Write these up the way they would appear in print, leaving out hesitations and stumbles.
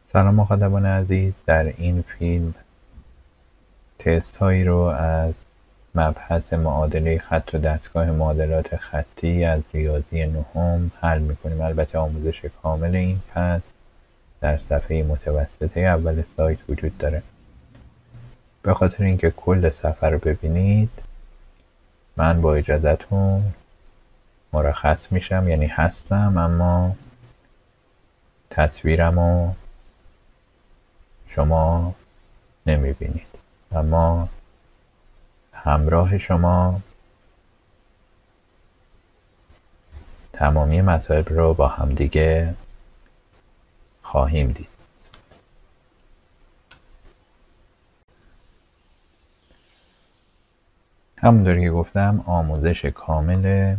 سلام مخاطبان عزیز، در این فیلم تست هایی رو از مبحث معادله خط و دستگاه معادلات خطی از ریاضی نهم حل میکنیم. البته آموزش کامل این پس در صفحه متوسطه اول سایت وجود داره. به خاطر اینکه کل صفحه رو ببینید من با اجازهتون مرخص میشم، یعنی هستم اما تصویرم رو شما نمیبینید، اما همراه شما تمامی مطالب رو با همدیگه خواهیم دید. همونطوری که گفتم آموزش کامل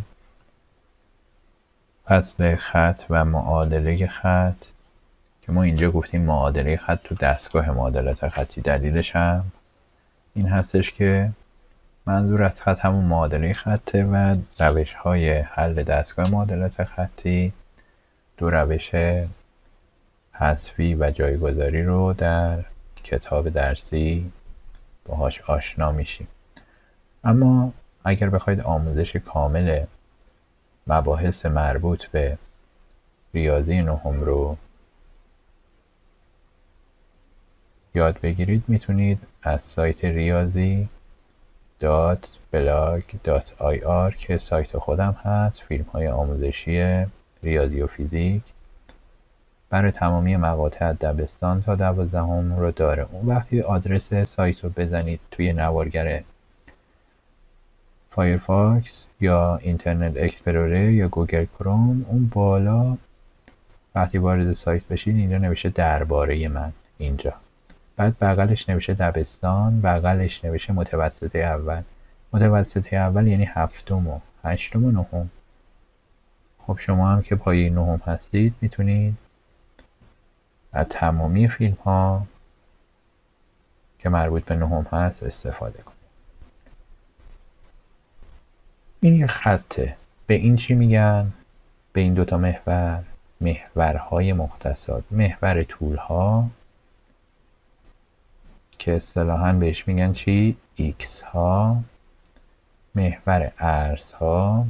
فصل خط و معادله خط که ما اینجا گفتیم معادله خط تو دستگاه معادلات خطی. دلیلش هم این هستش که منظور از خط همون معادله خطه و روش های حل دستگاه معادلات خطی دو روش حذفی و جایگذاری رو در کتاب درسی باهاش آشنا میشیم. اما اگر بخواید آموزش کامل مباحث مربوط به ریاضی نهم رو یاد بگیرید میتونید از سایت riazi.blog.ir که سایت خودم هست، فیلم های آموزشی ریاضی و فیزیک برای تمامی مقاطع دبستان تا 12 رو داره. اون وقتی آدرس سایت رو بزنید توی نوارگر فایرفاکس یا اینترنت اکسپلورر یا گوگل کروم، اون بالا وقتی وارد سایت بشید اینجا نوشته درباره من، اینجا بعد بغلش نوشته دبستان، بغلش نوشته متوسطه اول. متوسطه اول یعنی هفتم و هشتم و نهم. خب شما هم که پایه نهم هستید میتونید از تمامی فیلم ها که مربوط به نهم هست استفاده کنید. این یه خطه. به این چی میگن؟ به این دوتا محور محورهای مختصات. محور طولها که اصطلاحاً بهش میگن چی؟ ایکس ها. محور عرضها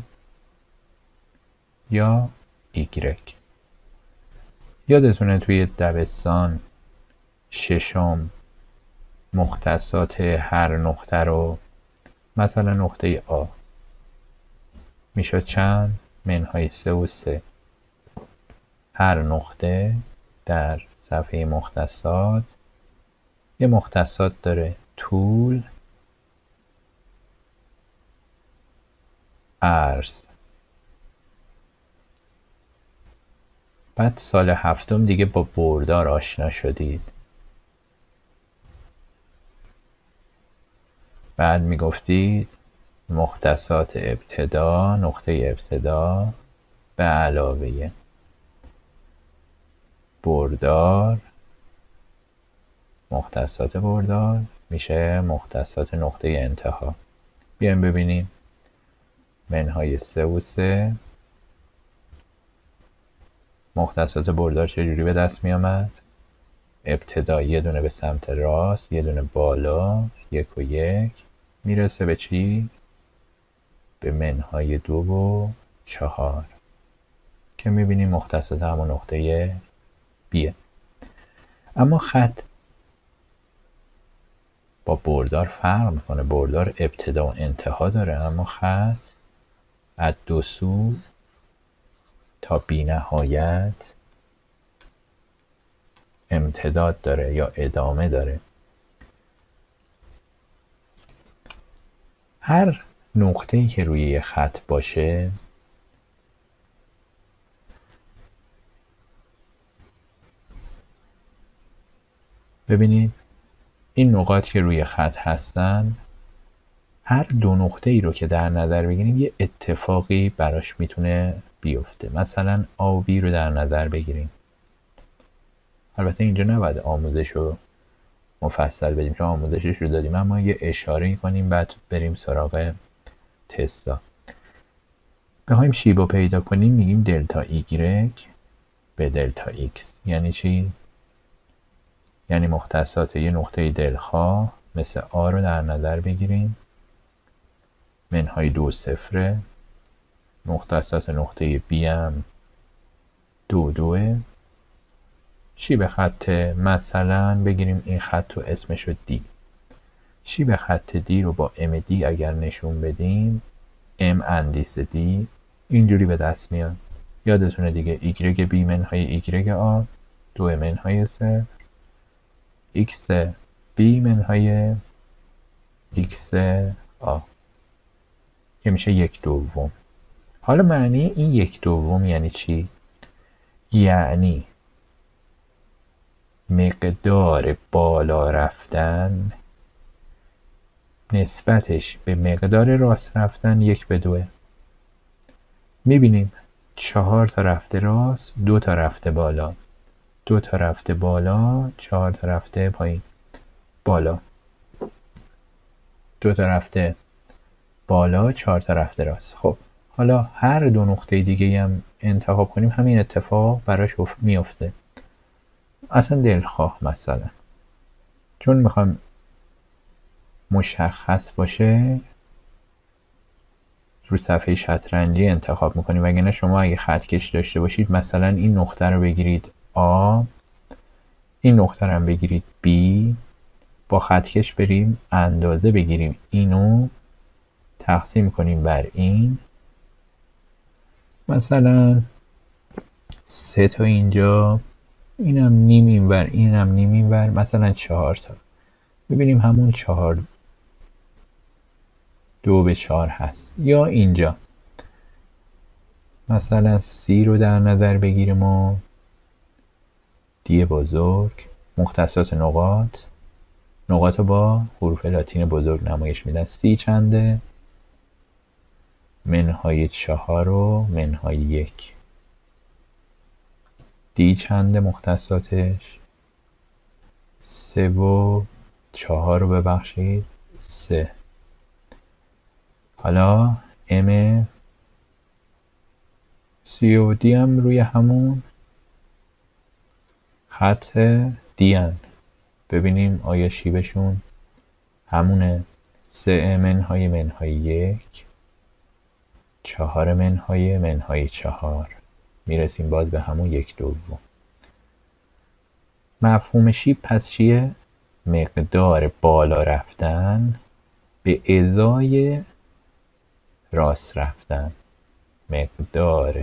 یا ایگرگ. یادتونه توی دبستان ششم مختصات هر نقطه رو، مثلا نقطه آ میشد چند؟ منهای 3 و 3. هر نقطه در صفحه مختصات یه مختصات داره: طول، عرض. بعد سال هفتم دیگه با بردار آشنا شدید. بعد میگفتید مختصات ابتدا، نقطه ابتدا به علاوه بردار، مختصات بردار میشه مختصات نقطه انتها. بیایم ببینیم. منهای 3 و 3. مختصات بردار چجوری به دست می آمد؟ ابتدا یه دونه به سمت راست، یه دونه بالا، 1 و 1 میرسه به چی؟ به منهای 2 و 4 که میبینیم مختصات همون نقطه بیه. اما خط با بردار فرق میکنه. بردار ابتدا و انتها داره، اما خط از دو سو تا بی نهایت امتداد داره یا ادامه داره. هر نقطه‌ای که روی یه خط باشه ببینید این نقاط که روی خط هستن، هر دو نقطه‌ای رو که در نظر بگیریم یه اتفاقی براش میتونه بیفته. مثلا آ و بی رو در نظر بگیریم. البته اینجا نباید آموزش رو مفصل بدیم چون آموزشش رو دادیم، اما یه اشاره کنیم بعد بریم سراغ تستا. بخوایم شیب رو پیدا کنیم میگیم دلتا ایگرگ به دلتا ایکس. یعنی چی؟ یعنی مختصات یه نقطه دلخواه مثل آ رو در نظر بگیریم، منهای 2 0، مختصات نقطه بی هم 2 2، شیب خط مثلا بگیریم این خط رو اسمش رو دی. شیب خط دی رو با ام دی اگر نشون بدیم، ام اندیس دی اینجوری به دست میاد. یادتونه دیگه ایگرگ بی منهای ایگرگ آ 2 منهای 0، ایکس بی منهای ایکس آ که میشه 1/2. حالا معنی این 1/2 یعنی چی؟ یعنی مقدار بالا رفتن نسبتش به مقدار راست رفتن 1/2. میبینیم 4 تا رفته راست، 2 تا رفته بالا، 2 تا رفته بالا، 4 تا رفته پایین. بالا 2 تا رفته بالا، 4 تا رفته راست. خب حالا هر دو نقطه دیگه هم انتخاب کنیم همین اتفاق براش میفته. اصلا دلخواه مثلا چون میخوام مشخص باشه رو صفحه شطرنجی انتخاب میکنیم، وگرنه شما اگه خطکش داشته باشید مثلا این نقطه رو بگیرید آ، این نقطه رو هم بگیرید بی، با خطکش بریم اندازه بگیریم اینو تقسیم کنیم بر این، مثلا 3 تا اینجا، اینم نیم اینور، اینم نیم اینور، مثلا 4 تا. ببینیم همون 4 2/4 هست. یا اینجا مثلا سی رو در نظر بگیریم و دی بزرگ، مختصات نقاط رو با حروف لاتین بزرگ نمایش میدن. سی چنده؟ منهای 4 و منهای 1. دی چنده مختصاتش؟ 3 و 4 رو ببخشید 3. حالا ام سی و دی هم روی همون خط دی هن. ببینیم آیا شیبشون همونه. 3 منهای 1، 4 منهای 4. میرسیم باز به همون 1/2. مفهوم شیب پس چیه؟ مقدار بالا رفتن به ازای راست رفتن. مقدار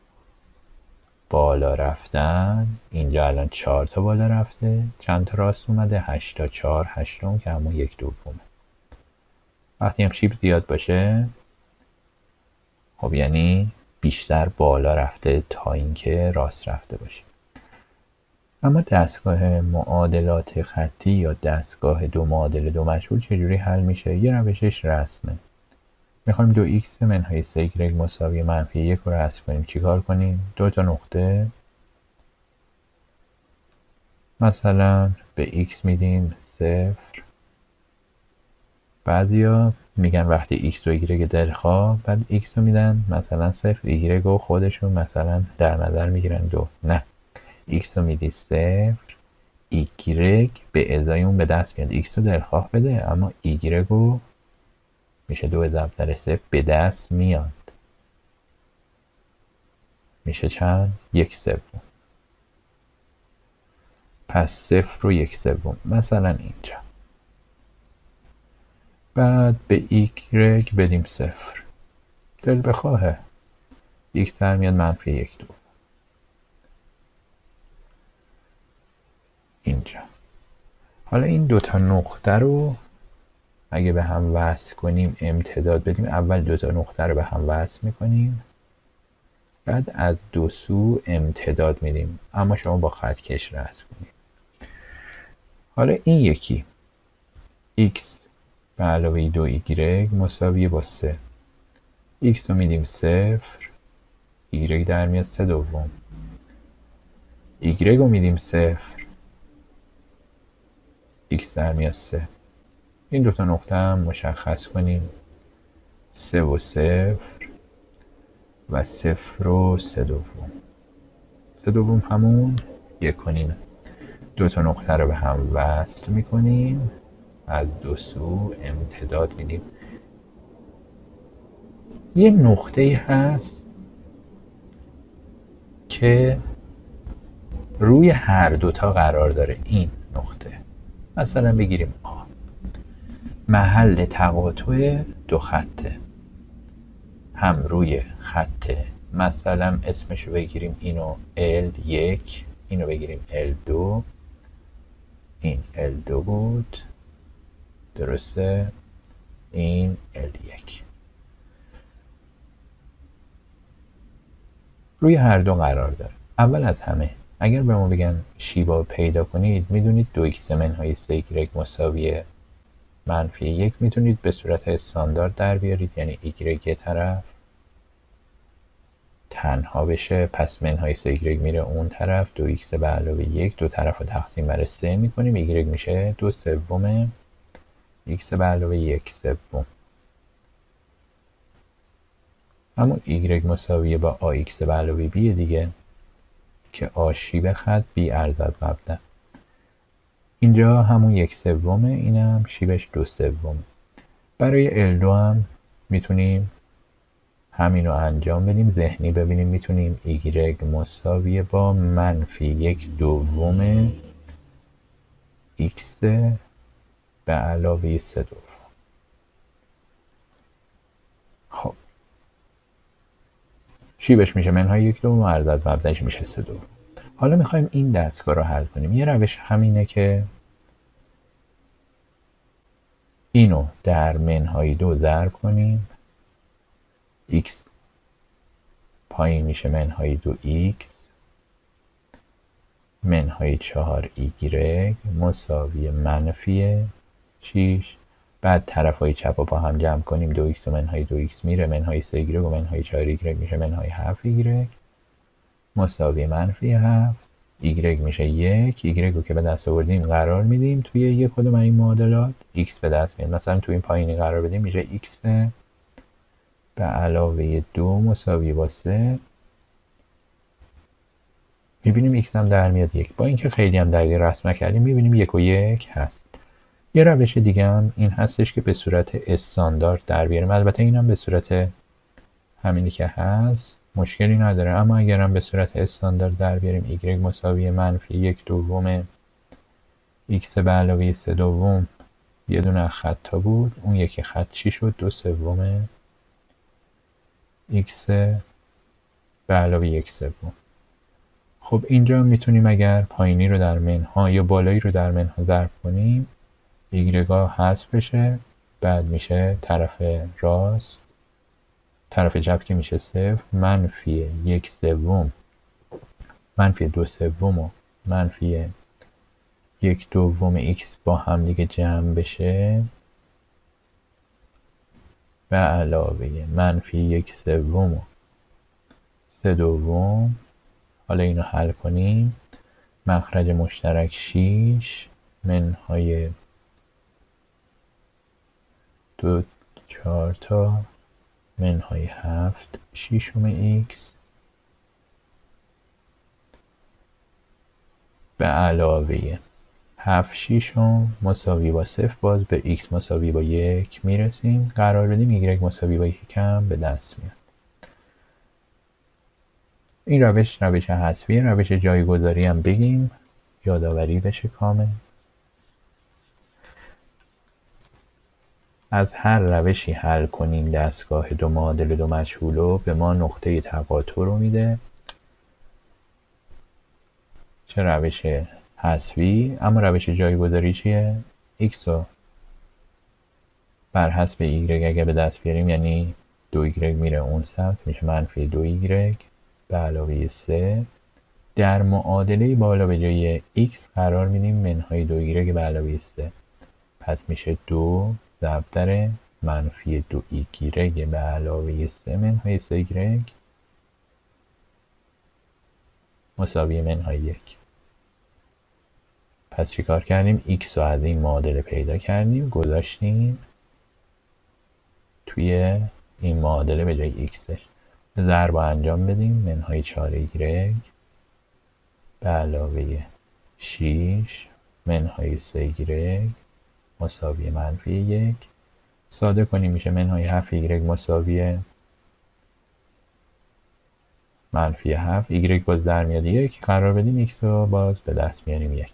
بالا رفتن، اینجا الان 4 تا بالا رفته، چند تا راست اومده؟ 8 تا. 4 8م که همون 1/2. وقتی هم شیب زیاد باشه خب یعنی بیشتر بالا رفته تا اینکه راست رفته باشه. اما دستگاه معادلات خطی یا دستگاه دو معادل دو مجهول چجوری حل میشه؟ یه روشش رسمه. میخوایم 2x منهای 3y مساوی -1 رو حذف کنیم. چیکار کنیم؟ 2 تا نقطه مثلا به x میدیم 0. بعضیا میگن وقتی x و y دلخواه بعد x رو میدن مثلا 0، y و خودشون مثلا در نظر میگیرن 2. نه، x رو میدی 0، y به ازای اون به دست میاد. x رو دلخواه بده اما y رو میشه 2 ضرب در 0 به دست میاد. میشه چند؟ 1/3. پس 0 و 1/3 مثلا اینجا. بعد به y بدیم 0. دل بخواهه x در میاد -1/2. اینجا. حالا این دوتا نقطه رو اگه به هم وصل کنیم امتداد بدیم، اول دوتا نقطه رو به هم وصل میکنیم بعد از دو سو امتداد میدیم، اما شما با خطکش رسم کنید. حالا این یکی x به علاوه 2y مساویه با 3. x رو میدیم 0، y در میاد 3/2. y رو میدیم 0، x در میاد 3. این دوتا نقطه هم مشخص کنیم. 3 و 0 و 0 و 3/2. 3/2 همون 1.5. دو تا نقطه رو به هم وصل میکنیم، از دو سو امتداد میدیم. یه نقطه هست که روی هر دوتا قرار داره. این نقطه مثلا بگیریم آ، محل تقاطع دو خطه، هم روی خطه، مثلا اسمشو بگیریم اینو L1، اینو بگیریم L2، این L2 بود، درسته، این L1. روی هر دو قرار داره. اول از همه اگر به ما بگن شیبا پیدا کنید، میدونید 2x منهای 3y مساوی -1 میتونید به صورت استاندارد در بیارید، یعنی y یه طرف تنها بشه، پس منهای 3y میره اون طرف، 2x به علاوه 1 دو طرف رو تقسیم بر 3 میکنیم، y میشه 2/3 x به علاوه 1/3. همون y مساویه با ax به علاوه b دیگه، که a شیب خط b ارزد قبلا. اینجا همون 1/3، اینم شیبش 2/3. برای L2 هم میتونیم همینو انجام بدیم، ذهنی ببینیم میتونیم y مساویه با -1/2 x به علاوه 3/2. خب شیبش میشه منهای 1/2 و ارزد مبدأش میشه 3/2. حالا میخوایم این دستگاه رو حل کنیم. یه روش همینه که اینو در منهای 2 ضرب کنیم، x پایین میشه منهای 2x منهای 4y مساوی -6. بعد طرف های چپ رو با هم جمع کنیم، 2x و منهای 2x میره، منهای 3y و منهای 4y میشه منهای 7y مساوی -7. y میشه 1. y رو که به دست آوردیم قرار میدیم توی یک کدوم این معادلات، x به دست میاد. مثلا توی این پایینی قرار بدیم، میشه x به علاوه 2 مساوی با 3. میبینیم x هم در میاد 1. با اینکه خیلی هم دقیق رسم کردیم، میبینیم 1 و 1 هست. یه روش دیگه هم این هستش که به صورت استاندارد در بیاریم. البته این هم به صورت همینی که هست مشکلی نداره، اما اگر هم به صورت استاندارد در بیاریم، y مساوی -1/2 x به علاوه 3/2 یه دونه خطا بود، اون یکی خط چی شد؟ 2/3 x به علاوه 1/3. خب اینجا میتونیم اگر پایینی رو در منها یا بالایی رو در منها ضرب کنیم، y حذف بشه، بعد میشه طرف راست، طرف چپ که میشه 0 منفی 1/3 منفی 2/3 و منفی 1/2 x با هم دیگه جمع بشه به علاوه منفی 1/3 و 3/2. حالا اینو حل کنیم، مخرج مشترک 6 منهای 2 4 تا منهای 7 شیشم x به علاوه 7 شیشم مساوی با 0. باز به x مساوی با 1 میرسیم. قرار بدیم y مساوی با 1 هم به دست میاد. این روش حذفی. روش جایگذاری هم بگیم یادآوری بشه کامل. از هر روشی حل کنیم دستگاه دو معادل دو مجهول رو، به ما نقطه تقاطع رو میده. چه روش حذفی، اما روش جایگذاری چیه؟ x رو بر حسب y اگه به دست بیاریم، یعنی 2y میره اون سمت، میشه منفی 2y به علاوه 3. در معادله بالا به جای x قرار میدیم منهای 2y به علاوه 3، پس میشه 2 ضرب در منفی 2y به علاوه 3 منهای 3y مساوی منهای 1. پس چیکار کردیم؟ x رو از این معادله پیدا کردیم، گذاشتیم توی این معادله به جای xش. ضرب انجام بدیم، منهای 4y به علاوه 6 منهای 3y مساوی منفی 1. ساده کنیم میشه منهای 7y مساوی منفی 7. y باز در میاد 1. قرار بدیم x رو باز به دست میاریم 1.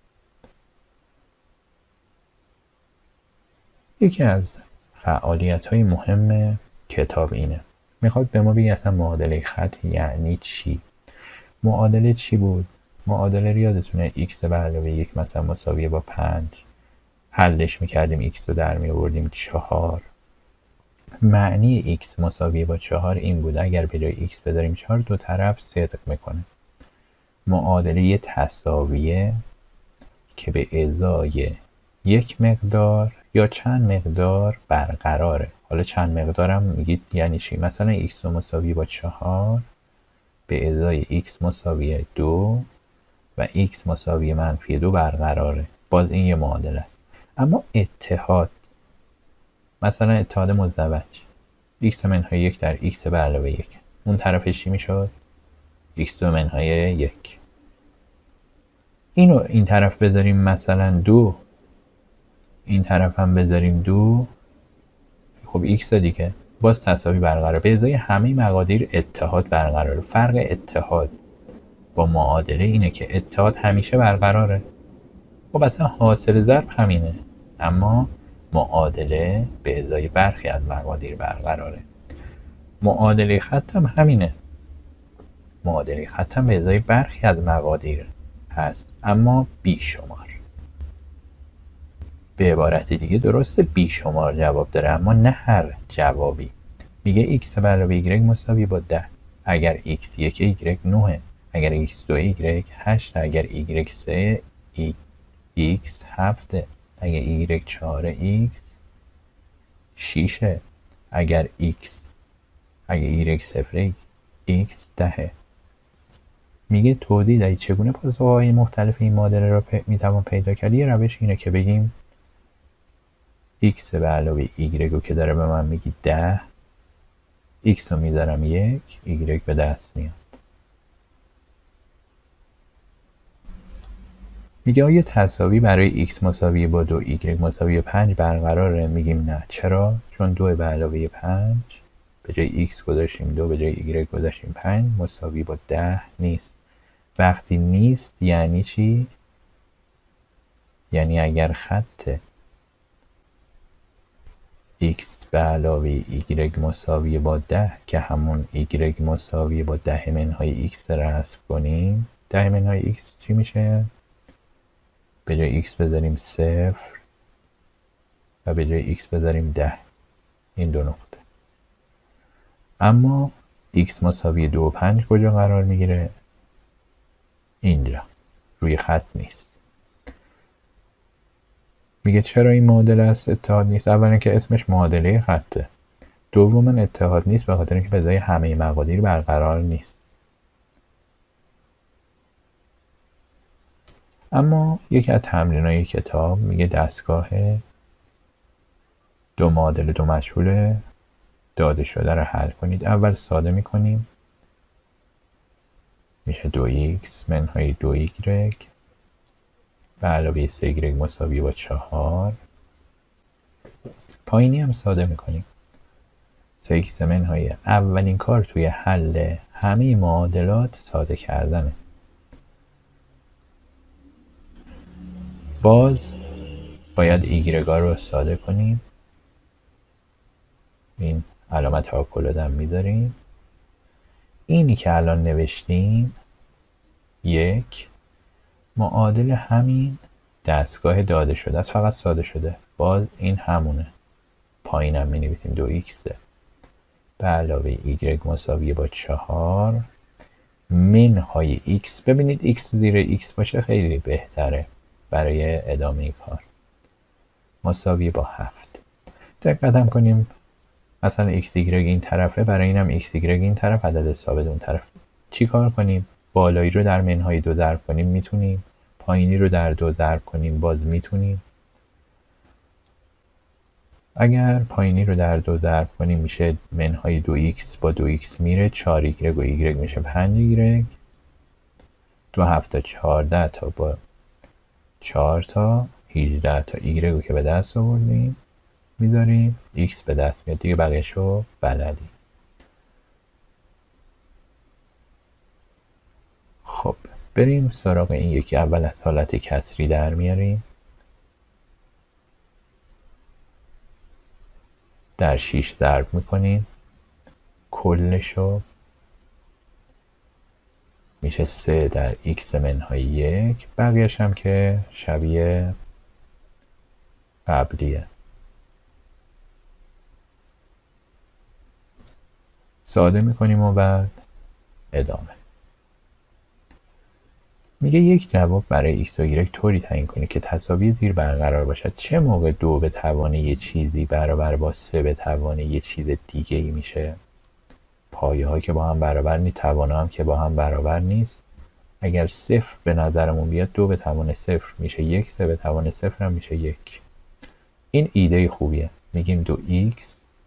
یکی از فعالیت‌های مهم کتاب اینه. میخواد به ما بگه اصلا معادله خط یعنی چی؟ معادله چی بود؟ معادله رو یادتونه x به علاوه 1 مثلا مساویه با 5. حلش میکردیم x رو در میآوردیم 4. معنی x مساویه با 4 این بود اگر به جای x بذاریم 4 دو طرف صدق میکنه. معادله تساویه که به ازای یک مقدار یا چند مقدار برقراره. حالا چند مقدارم میگید یعنی چی؟ مثلا x مساوی با 4 به ازای x مساوی 2 و x مساوی منفی 2 برقراره. باز این یه معادله است. اما اتحاد، مثلا اتحاد مزدوج x منهای 1 در x به علاوه 1، اون طرفش چی میشد؟ x منهای 1. اینو این طرف بذاریم مثلا 2، این طرف هم بذاریم 2، خب x دیگه باز تساوی برقرار. به ازای همه مقادیر اتحاد برقراره. فرق اتحاد با معادله اینه که اتحاد همیشه برقراره. خب اصلا حاصل ضرب همینه، اما معادله به ازای برخی از مقادیر برقراره. معادله خط هم همینه. معادله خط هم به ازای برخی از مقادیر هست اما بیشمار. به عبارت دیگه درسته بیشمار جواب داره اما نه هر جوابی. میگه x به علاوه y مساوی با 10 اگر x 1 y 9، اگر x 2 y 8، اگر y 3 x 7، اگر y 4 x 6، اگر y 0 x 10. میگه توضیح دهید چگونه پاسخهای مختلف این معادله را میتوان پیدا کرد. یه روش اینه که بگیم x به علاوه y رو که داره به من میگی 10، x رو میذارم 1، y به دست میاد. میگه آیا تساوی برای x مساوی با 2 y مساوی 5 برقراره؟ میگیم نه. چرا؟ چون 2 به علاوه 5 به جای x گذاشتیم 2، به جای y گذاشتیم 5 مساوی با 10 نیست. وقتی نیست یعنی چی؟ یعنی اگر خط x به علاوه y مساوی با 10 که همون y مساوی با 10 منهای x رسم کنیم، 10 منهای x چی میشه؟ به جای x بذاریم 0 و به جای x بذاریم 10. این دو نقطه. اما x مساوی 2 و 5 کجا قرار میگیره؟ اینجا روی خط نیست. میگه چرا این معادله است اتحاد نیست؟ اولا که اسمش معادله خطه. دوما اتحاد نیست به خاطر اینکه به ازای همه مقادیر برقرار نیست. اما یکی از تمرینای کتاب میگه دستگاه دو معادله دو مجهول داده شده رو حل کنید. اول ساده میکنیم، میشه 2x منهای 2y به علاوه 3y مساوی با 4. پایینی هم ساده میکنیم، 3x منهای اولین کار توی حل همه معادلات ساده کردنه. باز باید y رو ساده کنیم. این علامت تاکل هم میذاریم. اینی که الان نوشتیم یک معادل همین دستگاه داده شده است، فقط ساده شده. باز این همونه. پایینم می نویسیم 2x به علاوه y مساوی با 4 منهای x. ببینید x زیر x باشه خیلی بهتره برای ادامه کار. مساوی با 7. دقت هم کنیم مثلا x y این طرفه، برای اینم x y این طرف عدد ثابت اون طرف. چی کار کنیم؟ بالایی رو در منهای 2 ضرب کنیم میتونیم، پایینی رو در 2 ضرب کنیم باز میتونیم. اگر پایینی رو در 2 ضرب کنیم میشه منهای 2x با 2x میره 4y و y میشه 5y. 2 7 تا 14 تا با 4 تا 18 تا ایگرگ رو که به دست آوردیم میذاریم x به دست میاد دیگه، بقیه‌شو بلدی. خب بریم سراغ این یکی. اول از حالت کسری در میاریم، در 6 ضرب میکنیم، کلشو میشه 3 در x منهای 1، بقیهش هم که شبیه قبلیه. ساده میکنیم و بعد ادامه. میگه یک جواب برای x و y طوری تعیین کنید که تساوی زیر برقرار باشد. چه موقع 2 به توان یه چیزی برابر با 3 به توان یه چیز دیگه ای میشه؟ پایه ها که با هم برابر نیست، توان هم که با هم برابر نیست. اگر 0 به نظرمون بیاد 2 به توان 0 میشه 1، 3 به توان 0 هم میشه 1. این ایده خوبیه. میگیم 2x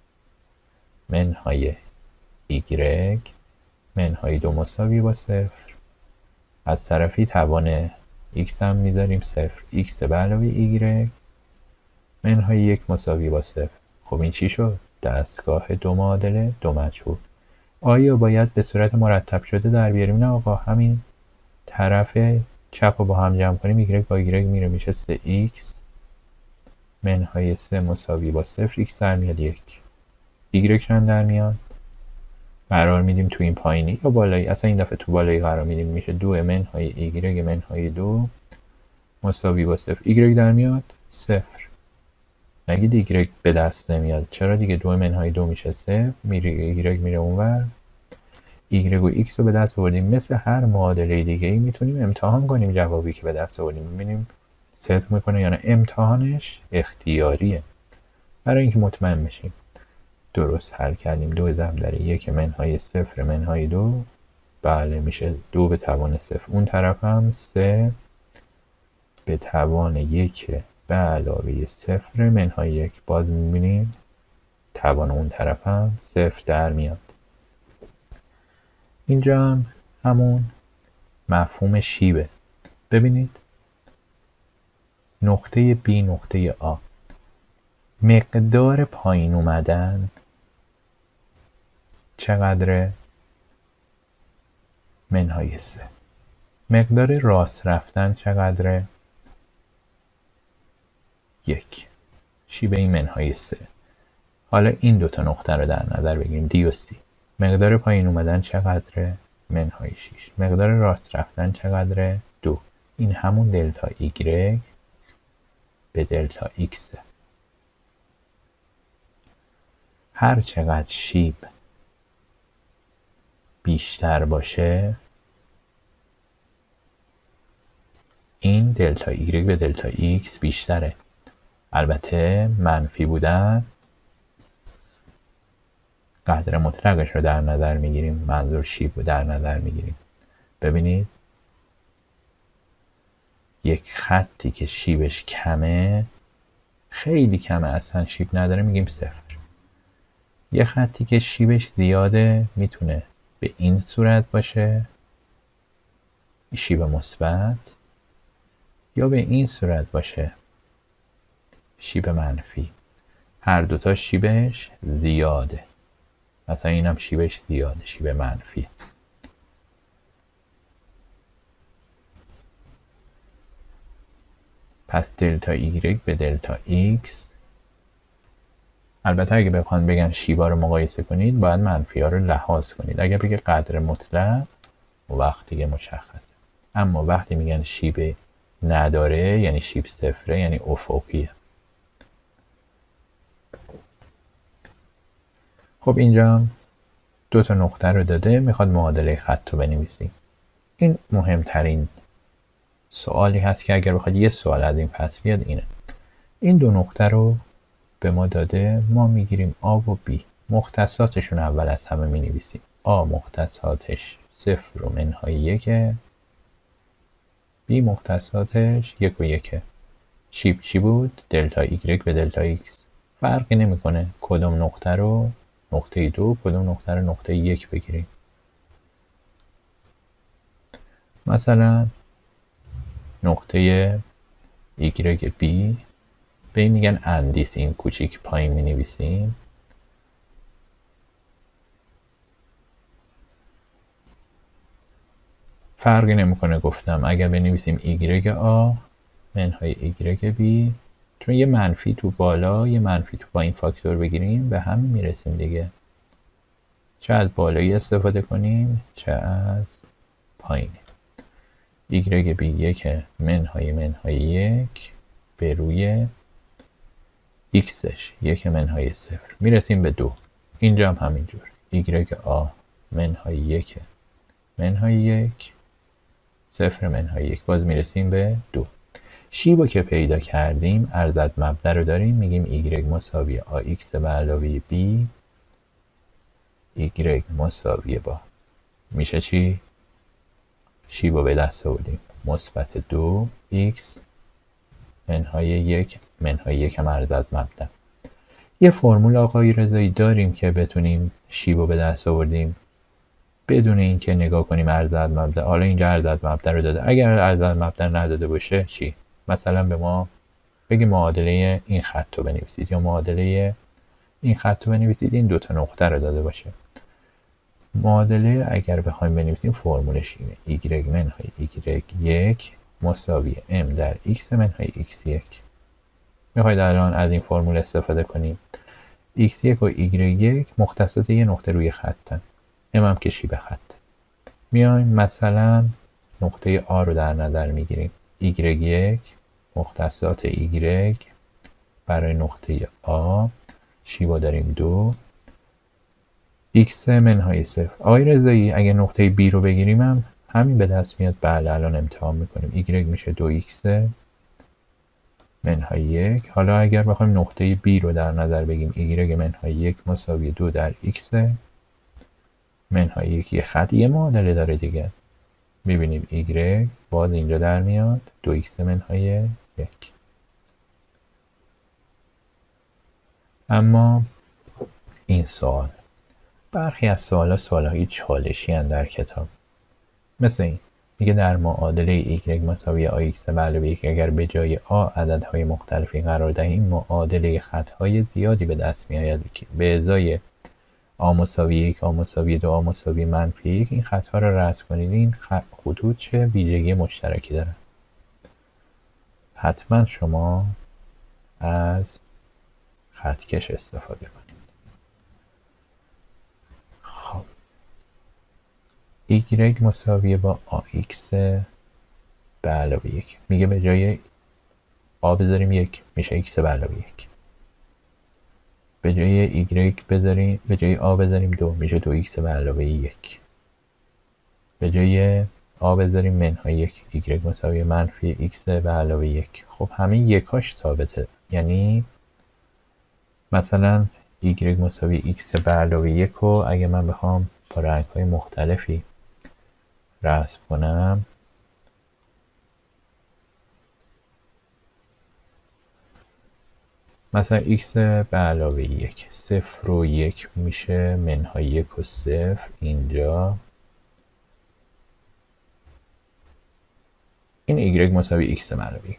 منهای y منهای 2 مساوی با 0. از طرفی توان x هم میذاریم 0، x به علاوه y منهای 1 مساوی با 0. خب این چی شد؟ دستگاه دو معادله دو مجهول. آیا باید به صورت مرتب شده در بیاریم؟ نه آقا، همین طرف چپ رو با هم جمع کنیم، y با y میره میشه 3x منهای 3 مساوی با 0، x در میاد 1، y هم در میاد. قرار میدیم تو این پایینی یا بالایی، اصلا این دفعه تو بالایی قرار میدیم، میشه 2 منهای y منهای 2 مساوی با 0، y در میاد 0. نگید y به دست نمیاد، چرا دیگه؟ 2 منهای 2 میشه 0، میره y میره اونور، y و x رو به دست آوردیم. مثل هر معادله دیگه ای میتونیم امتحان کنیم جوابی که به دست آوردیم، ببینیم صدق میکنه یا نه. امتحانش اختیاریه برای اینکه مطمئن بشیم. درست حل کردیم، 2 ضرب در 1 منهای 0 منهای 2، بله میشه 2 به توان 0. اون طرف هم 3 به توان 1 به علاوه 0 منهای 1، باز میبینیم توان اون طرف هم 0 در میاد. اینجا هم همون مفهوم شیبه. ببینید نقطه B نقطه A، مقدار پایین اومدن چقدره؟ منهای 3. مقدار راست رفتن چقدره؟ 1. شیبه این منهای 3. حالا این دوتا نقطه رو در نظر بگیریم، دی و سی. مقدار پایین اومدن چقدره؟ منهای 6. مقدار راست رفتن چقدره؟ 2. این همون دلتا ایگرگ به دلتا ایکسه. هر چقدر شیب بیشتر باشه، این دلتا ایگرگ به دلتا ایکس بیشتره. البته منفی بودن قدر مطلقش رو در نظر میگیریم، منظور شیب رو در نظر میگیریم. ببینید یک خطی که شیبش کمه، خیلی کمه، اصلا شیب نداره، میگیم 0. یه خطی که شیبش زیاده میتونه به این صورت باشه، شیب مثبت، یا به این صورت باشه، شیب منفی. هر دوتا شیبش زیاده، مثلا اینم شیبش زیاده، شیب منفی. پس دلتا ایگرگ به دلتا ایکس، البته اگه بخوان بگن شیبا رو مقایسه کنید باید منفی ها رو لحاظ کنید. اگه بگه قدر مطلق وقت دیگه مشخصه، اما وقتی میگن شیب نداره یعنی شیب صفره، یعنی افقیه. خب اینجا هم دو تا نقطه رو داده، میخواد معادله خط رو بنویسیم. این مهمترین سوالی هست که اگر بخواد یه سوال از این پس بیاد اینه. این دو نقطه رو به ما داده، ما میگیریم A و B، مختصاتشون اول از همه مینویسیم. A مختصاتش 0 و منهای 1، B مختصاتش 1 و 1. شیب چی بود؟ دلتا ایگرگ به دلتا ایکس. فرقی نمیکنه کدوم نقطه رو نقطه 2، کدوم نقطه رو نقطه 1 بگیریم. مثلا نقطه ایگرگ بی به این میگن اندیس. این کوچیک پایین می نویسیم. فرقی نمیکنه گفتم اگر بنویسیم ایگرگ آ منهای ایگرگ بی، چون یه منفی تو بالا یه منفی تو پایین فاکتور بگیریم به همین میرسیم دیگه. چه از بالایی استفاده کنیم چه از پایینی. ایگرگ بی یک منهای یک به روی ایکسش یک منهای صفر میرسیم به 2. اینجا هم همینجور ایگرگ آ منهای یک منهای یک صفر منهای یک، باز میرسیم به 2. شیبو که پیدا کردیم ارزد مبدأ رو داریم، میگیم ایگرگ مساوی آ ایکس به علاوه بی ایگرگ مساوی با میشه چی؟ شیبو به دست آوردیم مثبت 2 ایکس منهای یک منهای یک هم ارزد مبدأ. یه فرمول آقای رضایی داریم که بتونیم شیبو به دست آوردیم بدون اینکه نگاه کنیم ارزد مبدأ. حالا اینجا ارزد مبدأ رو داده، اگر ارزد مبدأ نداده باشه چی؟ مثلا به ما بگیم معادله این خط رو بنویسید یا معادله این خط رو بنویسید، این دوتا نقطه رو داده باشه. معادله اگر بخوایم بنویسیم فرمولش اینه ایگرگ منهای ایگرگ یک مساوی ام در ایکس منهای ایکس یک. میخواید الان از این فرمول استفاده کنیم. ایکس یک و ایگرگ یک مختصات یه نقطه روی خطن، ام هم کشی به خط. میایم مثلا نقطه آ رو در نظر میگیریم. ایگرگ یک مختصات ایگرگ برای نقطه آ شیوا داریم 2 ایکس منهای صفر. آقای رضایی اگه نقطه بی رو بگیریم هم همین به دست میاد. بله الان امتحان میکنیم. ایگرگ میشه 2 ایکس منهای یک. حالا اگر بخوایم نقطه بی رو در نظر بگیم ایگرگ منهای یک مساوی 2 در ایکس منهای یک. یه خط یه معادله داره دیگه. میبینیم ایگرگ باز اینجا در میاد 2 ایکس منهای یک. اما این سوال، برخی از سوال‌های چالشی هستند در کتاب، مثل این میگه در معادله ایگرگ مساوی آ ایکس به علاوه یک اگر به جای آ عددهای مختلفی قرار دهیم معادله خطهای زیادی به دست میآید که به ازای آ مساوی یک، آ مساوی دو، آ مساوی منفی یک این خطها را رسم کنید. این خطوط چه ویژگی مشترکی دارن؟ حتما شما از خطکش استفاده کنید. خب ایگرگ مساوی با آ ایکس به علاوه یک، میگه به جای آ بذاریم یک میشه ایکس به علاوه یک. به جای ایگرگ بذاریم، به جای آ بذاریم 2 میشه 2 ایکس به علاوه یک. به جای آ بذاریم منهای یک ایگرگ مساوی منفی ایکس به علاوه یک. خب همه یکاش ثابته، یعنی مثلا ایگرگ مساوی ایکس به علاوه یک رو اگه من بخوام با رنگ های مختلفی رسم کنم، مثلا x به علاوه یک 0 و 1 میشه منهای 1 و 0 اینجا. این y مساوی x به علاوه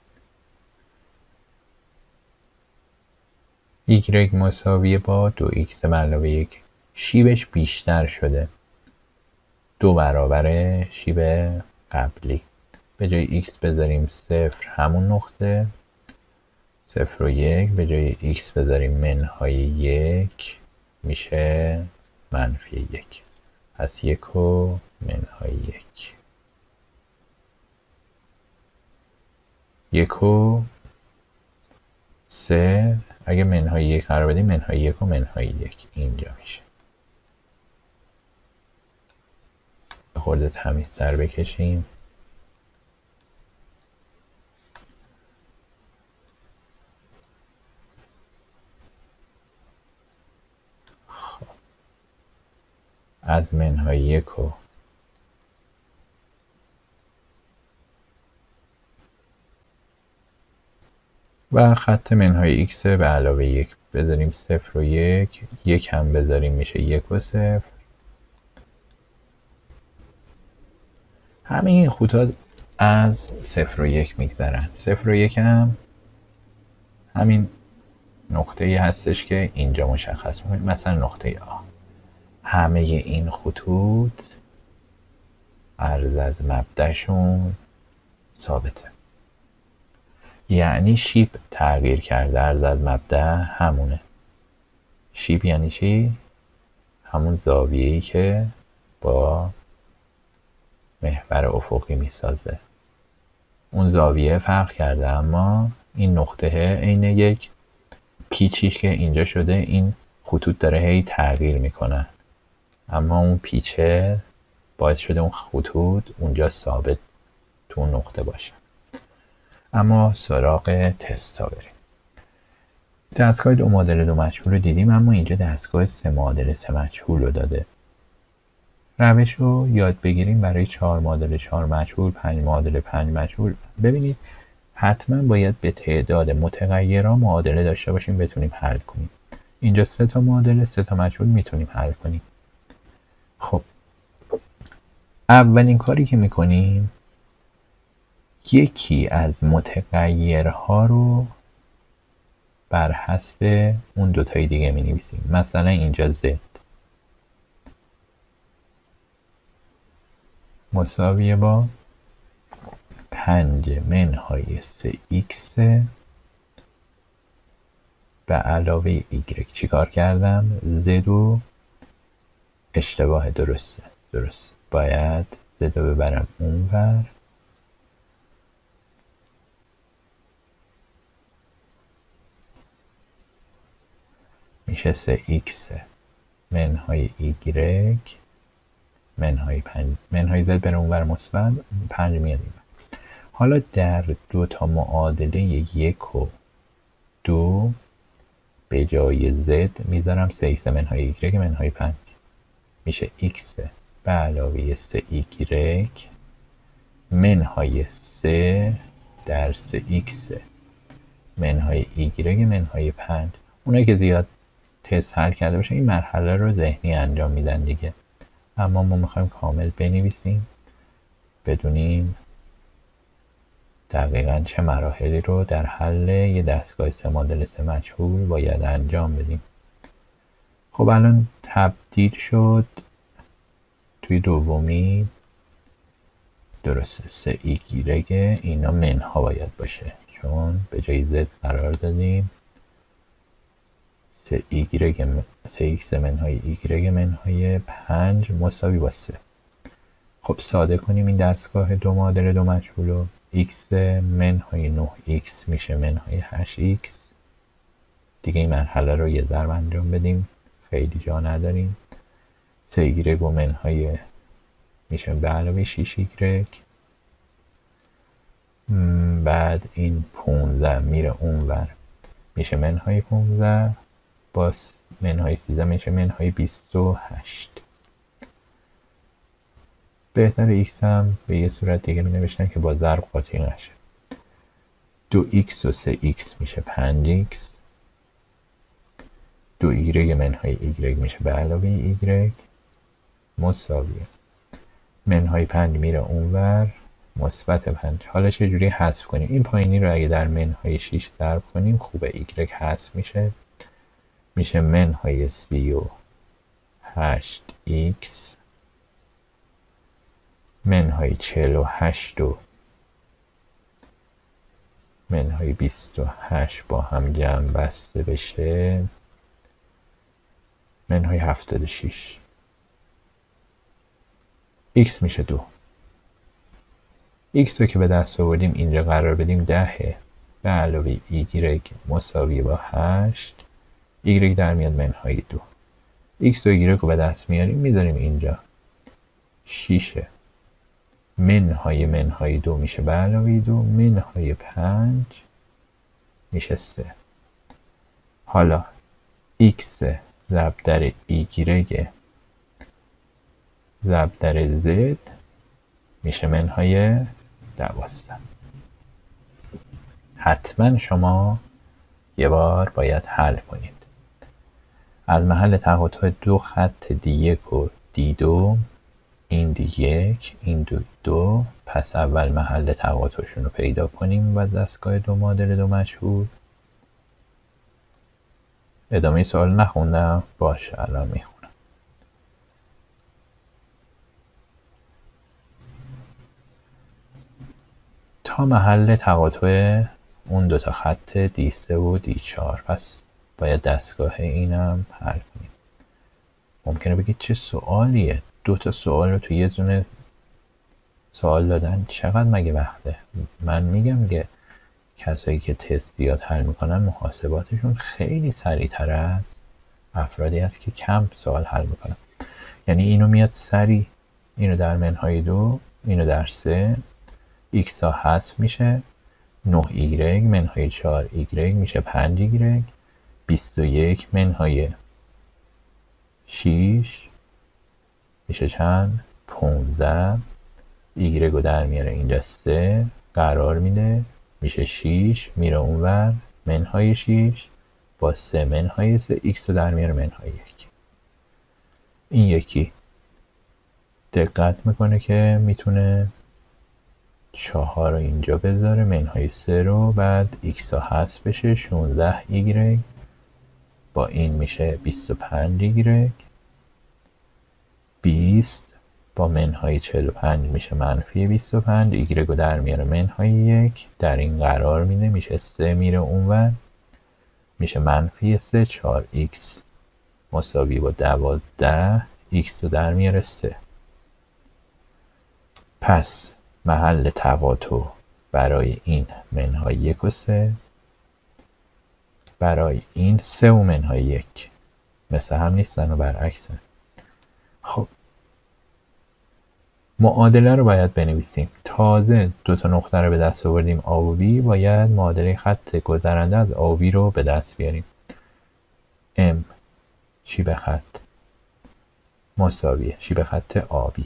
یک y مساوی با 2x به علاوه یک. شیبش بیشتر شده 2 برابر شیب قبلی. به جای x بذاریم 0 همون نقطه 0 و 1. به جای x بذاریم منهای 1 میشه منفی 1. پس 1 و منهای 1 1 و 3. اگه منهای 1 قرار بدیم منهای 1 و منهای 1 اینجا میشه. خورده تمیزتر بکشیم. از منهای 1 و خط منهای x به علاوه 1 بذاریم 0 و 1 1 هم بذاریم میشه 1 و 0. همه این خطوط از 0 و 1 میگذرن. 0 و 1 هم همین نقطه ای هستش که اینجا مشخص میکنیم، مثلا نقطه آ. همه این خطوط عرض از مبدأشون ثابته، یعنی شیب تغییر کرده، عرض از مبدأ همونه. شیب یعنی چی؟ همون زاویه‌ای که با محور افقی میسازه. اون زاویه فرق کرده، اما این نقطه عین یک پیچی که اینجا شده، این خطوط داره هی تغییر میکنن، اما اون پیچه باعث شده اون خطوط اونجا ثابت تو اون نقطه باشه. اما سراغ تستا بریم. دستگاه 2 معادله 2 مجهول رو دیدیم، اما اینجا دستگاه 3 معادله 3 مجهول رو داده. روش رو یاد بگیریم برای 4 معادله 4 مجهول، 5 معادله 5 مجهول. ببینید حتما باید به تعداد متغیرها معادله داشته باشیم بتونیم حل کنیم. اینجا 3 تا معادله 3 تا مجهول میتونیم حل کنیم. خب اولین کاری که میکنیم یکی از متغیرها رو بر حسب اون دوتای دیگه می نویسیم. مثلا اینجا z مساویه با 5 منهای 3x به علاوه y. چی کار کردم؟ z رو اشتباه، درسته باید z رو ببرم اون ور. میشه 3x منهای y منهای 5 منهای z بره اون ور مثبت، 5 میاد این. حالا در دو تا معادله 1 و 2 به جای z میذارم 3x منهای y منهای 5. میشه x به علاوه 3y منهای 3 در 3x منهای y منهای 5. اونایی که زیاد تست حل کرده باشه این مرحله رو ذهنی انجام میدن دیگه، اما ما میخوایم کامل بنویسیم بدونیم دقیقا چه مراحلی رو در حل یه دستگاه 3 معادله 3 مجهول باید انجام بدیم. خب الان تبدیل شد توی دومی، درسته 3y اینا منها باید باشه چون به جای z قرار دادیم 3x منهای y منهای 5 مساوی با 3. خب ساده کنیم این دستگاه 2 معادله 2 مجهول رو. x منهای 9x میشه منهای 8x. دیگه این مرحله رو یه ضرب انجام بدیم، خیلی جا نداریم. 3y و منهای میشه به علاوه 6y. بعد این 15 میره اونور میشه منهای 15 با منهای 13 میشه منهای 28. بهتر x هم به یه صورت دیگه می نوشتن که با ضرب قاطی نشه. 2x و 3x میشه 5x. 2y منهای y میشه به علاوه y مساویه منهای 5 میره اونور مثبت 5. حالا چجوری حذف کنیم؟ این پایینی رو اگه در منهای 6 ضرب کنیم خوبه، y حذف میشه منهای 38x منهای 48 و منهای 28 با هم جمع بسته بشه منهای 76. x میشه 2. x رو که به دست آوردیم اینجا قرار بدیم 10 به علاوه y مساوی با 8. y در میاد منهای 2. x و y رو به دست میاریم میذاریم اینجا 6 منهای 2 میشه به علاوه 2 منهای 5 میشه 3. حالا x ضرب در y ضرب در z میشه منهای 12. حتما شما یه بار باید حل کنید. از محل تقاطع دو خط D1 و D2 این یک، این دو. پس اول محل تقاطعشون رو پیدا کنیم و دستگاه دو معادل دو مجهول. ادامه سوال نخوندم؟ باشه الان میخونم. تا محل تقاطع اون دوتا خط D3 و D4. پس باید دستگاه اینم حل کنیم. ممکنه بگید چه سوالیه؟ دوتا سوال رو تو یه دونه سوال دادن، چقدر مگه وقته؟ من میگم که کسایی که تستیات حل میکنن محاسباتشون خیلی سریع‌تر از افرادی هست که کم سوال حل میکنن. یعنی اینو میاد سریع، اینو در منهای 2، اینو در 3، x ها حذف میشه، 9y منهای 4y میشه 5y، 21 منهای 6 میشه چند؟ 15. y رو در میاره اینجا 3 قرار میده، میشه 6، میره اونور منهای 6 با 3 منهای 3 x رو در میاره منهای 1. این یکی دقت میکنه که میتونه 4 رو اینجا بذاره، منهای 3 رو، بعد x ها حذف بشه، 16y با این میشه 25y، 20 با منهای 45 میشه منفی 25، y رو در میاره منهای 1 در این قرار میده، میشه 3 میره اونور میشه منفی 3، 4x مساوی با 12، x رو در میاره 3. پس محل تقاطع برای این منهای 1 و 3، برای این 3 و منهای 1 مثل هم نیستن و برعکسن. خب معادله رو باید بنویسیم. تازه دوتا نقطه رو به دست آوردیم A و B، باید معادله خط گذرنده از A و B رو به دست بیاریم. M شیب خط مساویه شیب خط AB،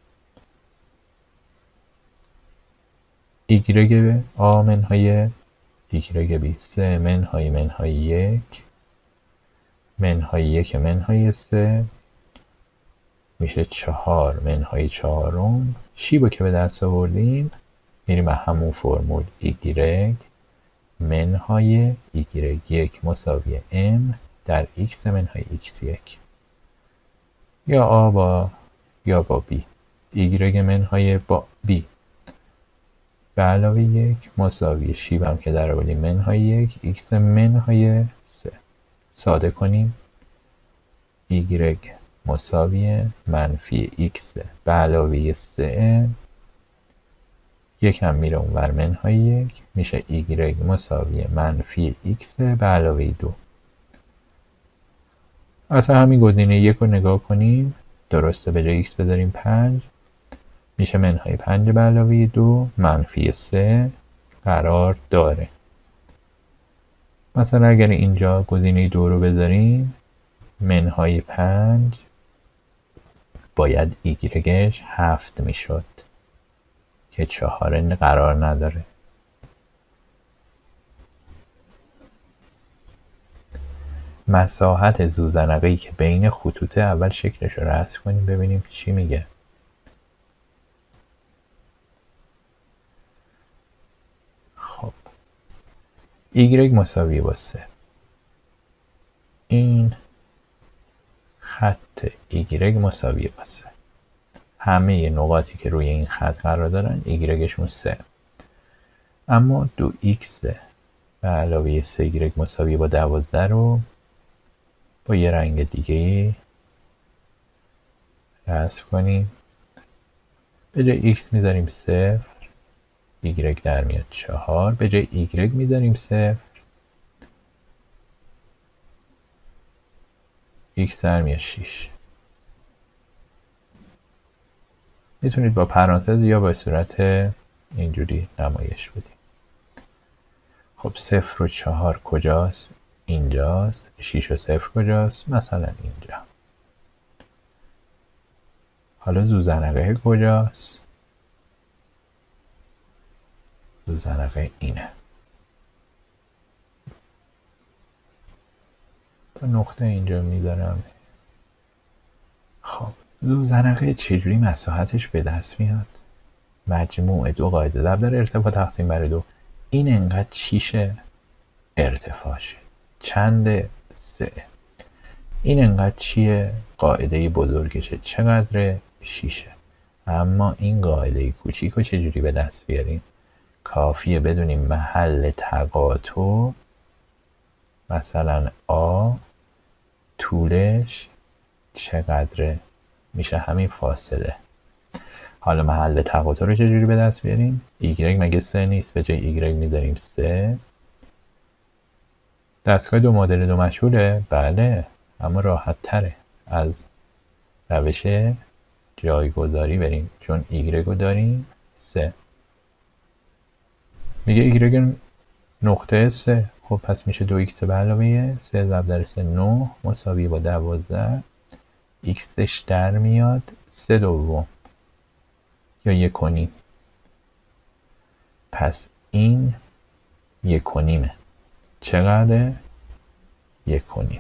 Y A منهای Y B 3 منهای 1 منهای 1 منهای 3 میشه 4 منهای 4. شیبو که به دست آوردیم میریم همون فرمول y منهای y1 مساوی m در x منهای x1 یا a با b. y منهای با b به علاوه 1 مساوی شیبم که در آوردیم منهای 1 x منهای 3. ساده کنیم y مساوی منفی x به علاوه 3 یکم میره اونور منهای 1 میشه y مساوی منفی x به علاوه 2. اصلا همین گزینه 1 رو نگاه کنیم درسته، به جای x بذاریم 5 میشه منهای 5 به علاوه 2 منفی 3 قرار داره. مثلا اگر اینجا گزینه 2 رو بذاریم منهای 5 باید ایگرگش 7 میشد که 4 قرار نداره. مساحت زوزنقه‌ای که بین خطوط اول شکلش رو رسم کنیم ببینیم چی میگه. خب ایگرگ مساوی با 3، این خط ایگرگ مساوی با 3، همه نقاطی که روی این خط قرار دارن ایگرگشون 3. اما 2x به علاوه 3y مساوی با 12 رو با یه رنگ دیگه رسم کنیم. به جای x میذاریم 0، y در میاد 4، به جای y میذاریم 0، x در میاد 6. میتونید با پرانتز یا با صورت اینجوری نمایش بدیم. خب 0 و 4 کجاست؟ اینجاست. 6 و 0 کجاست؟ مثلا اینجا. حالا زوزنقه کجاست؟ زوزنقه اینه. تا نقطه اینجا میذارم. خب زوزنقه چجوری مساحتش به دست میاد؟ مجموع دو قاعده ضرب در ارتفاع تقسیم بر دو. این انقدر چیشه؟ ارتفاعشه. چنده؟ 3. این انقدر چیه؟ قاعده بزرگشه. چقدره؟ 6. اما این قاعده کوچیک رو چجوری به دست بیاریم؟ کافیه بدونیم محل تقاطع مثلا آ طولش چقدره، میشه همین فاصله. حالا محل تقاطع رو چجوری به دست بیاریم؟ ایگرگ مگه 3 نیست؟ به جای ایگرگ میذاریم 3. دستگاه دو مدل دو مجهوله؟ بله، اما راحت تره از روش جایگذاری بریم، چون ایگرگ رو داریم 3. میگه ایگرگ نقطه 3. خب پس میشه 2x به علاوه 3 ضرب در 3 9 مساوی با 12. xش در میاد 3 دوم یا 1 و نیم. پس این 1 و نیمه. چقدر؟ 1 و نیم.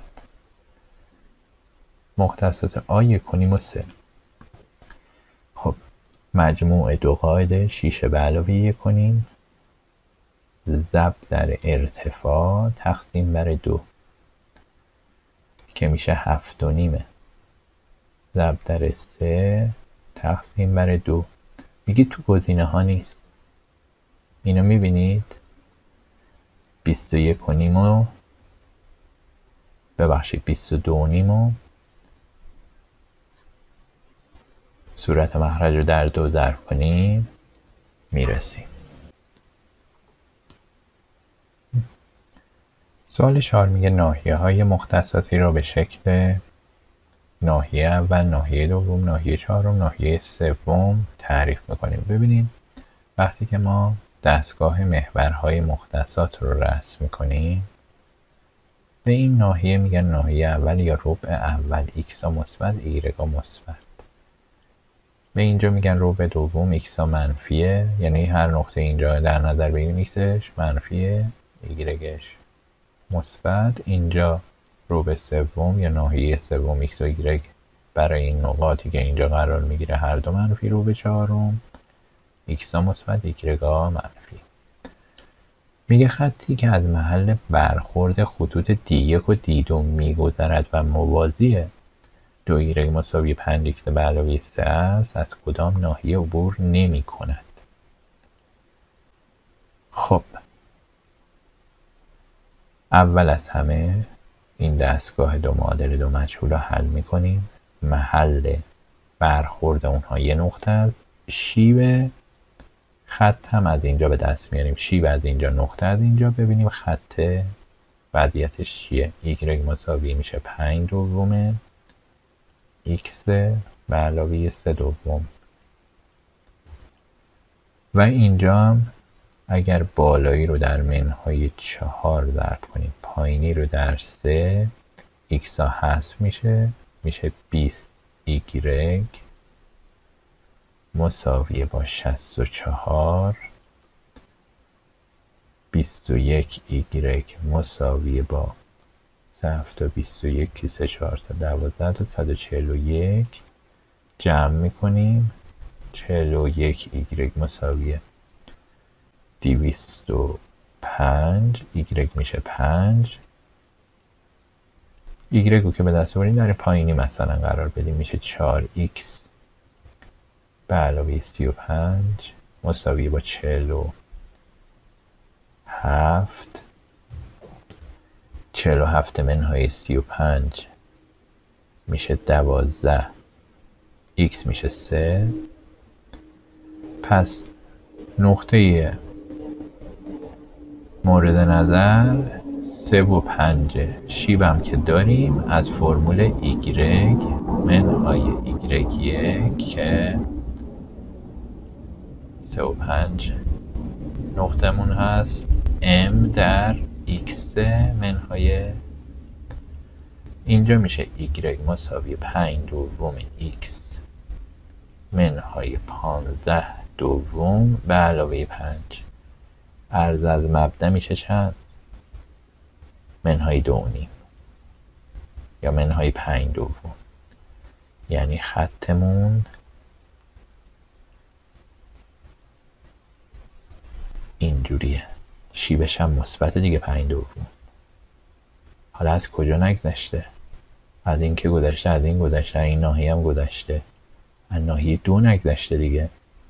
مختصات آ 1 و نیم و 3. خب مجموع دو قاعده 6 به علاوه 1 و نیم ضرب در ارتفاع تقسیم بر 2 که میشه 7 و نیمه ضرب در 3 تقسیم بر 2. میگه تو گزینه ها نیست. اینو میبینید؟ 21 و نیم و ببخشید 22 و نیم و صورت مخرج رو در 2 ضرب کنیم میرسیم. سوال 4 میگه ناحیه های مختصاتی رو به شکل ناحیه اول، ناحیه دوم، ناحیه چهارم، ناحیه سوم تعریف میکنیم. ببینیم وقتی که ما دستگاه محورهای مختصات رو رسم میکنیم به این ناحیه میگن ناحیه اول یا ربع اول، x مثبت y مثبت. به اینجا میگن ربع دوم x منفیه، یعنی هر نقطه اینجا در نظر بگیریم xش منفیه yش مثبت. اینجا ربع سوم یا ناحیه سوم x و y برای این نقاطی که اینجا قرار میگیره هر دو منفی ربع چهارم x مثبت y منفی. میگه خطی که از محل برخورد خطوط D1 و D2 میگذرد و موازیه 2y مساوی 5x به علاوه 3 است، از کدام ناحیه عبور نمی کند؟ خب اول از همه این دستگاه دو معادل دو مجهول رو حل میکنیم. محل برخورد اونها یه نقطه است. شیب خط هم از اینجا به دست میاریم. شیب از اینجا، نقطه از اینجا. ببینیم خط وضعیتش چیه. y مساوی میشه 5 دومه x به علاوه 3 دوم. و اینجا هم اگر بالایی رو در منهای 4 ضرب کنیم پایینی رو در 3 x ها حذف میشه 20 y مساوی با 64 21 y مساوی با 7 تا 21 3 4 تا 12 تا 141 جمع میکنیم 41 y مساوی 205 y میشه 5 y رو که به دست آوریم در پایینی مثلا قرار بدیم میشه 4x به علاوه 35 مساوی با 47 منهای 35 میشه 12 x میشه 3. پس نقطه مورد نظر 3 و 5 شیبم که داریم از فرمول y منهای y1 که 3 و 5 نقطمون هست m در x منهای اینجا میشه y مساوی 5 دوم x منهای 15 دوم به علاوه 5. عرض از مبدا میشه چند؟ منهای 2.5 یا منهای 5 دوم. یعنی خطمون اینجوریه، شیبش هم مثبت دیگه 5/2. حالا از کجا نگذشته؟ از این که گذشته، از این گذشته، این ناحیه هم گذشته، از ناحیه 2 نگذشته دیگه.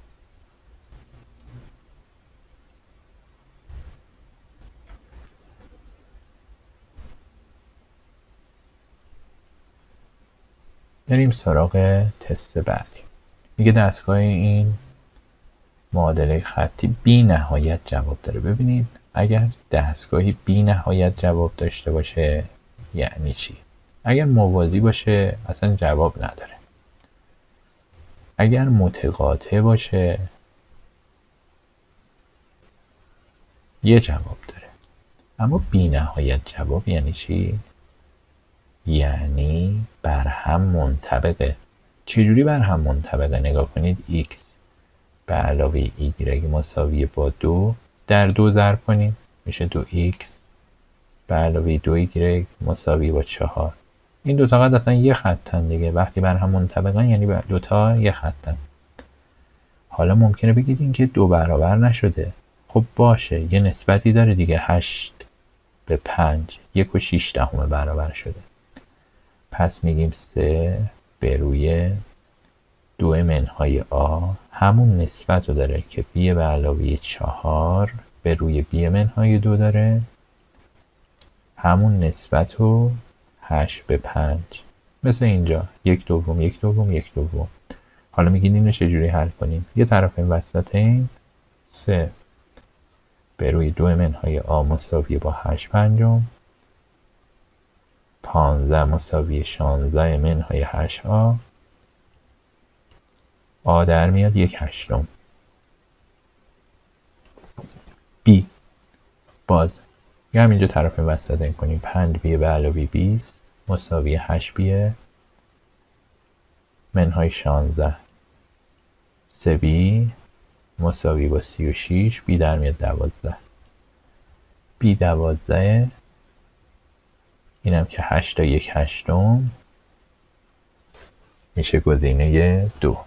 بریم سراغ تست بعدی. میگه دستگاه این معادله خطی بی نهایت جواب داره. ببینید اگر دستگاهی بی نهایت جواب داشته باشه یعنی چی؟ اگر موازی باشه اصلا جواب نداره، اگر متقاطع باشه یه جواب داره. اما بی نهایت جواب یعنی چی؟ یعنی بر هم منطبقه. چجوری بر هم منطبقه؟ نگاه کنید. x به علاوه y مساوی با 2 در 2 ضرب کنیم میشه 2x به علاوه 2y مساوی با 4. این دوتا قد اصلا یه خطن دیگه. وقتی بر هم منطبقن یعنی دوتا یه خطن. حالا ممکنه بگید این که 2 برابر نشده. خب باشه، یه نسبتی داره دیگه. 8/5 1.6 برابر شده. پس میگیم 3 به روی 2 منهای آ همون نسبت رو داره که b به علاوه 4 به روی b منهای 2 داره، همون نسبت رو 8/5 مثل اینجا 1/2 1/2 1/2. حالا میگین اینو چجوری حل کنیم؟ یه طرف این وسطین 3 به روی 2 منهای آ مساوی با 8/5، 15 مساوی 16 منهای 8آ، آ در میاد 1/8. b باز یا همینجا طرف وسط این کنیم 5b به علاوه 20 مساوی 8b منهای 16، 3b مساوی با 36، b در میاد 12. b 12 اینم که 8 تا 1/8 میشه گزینه 2.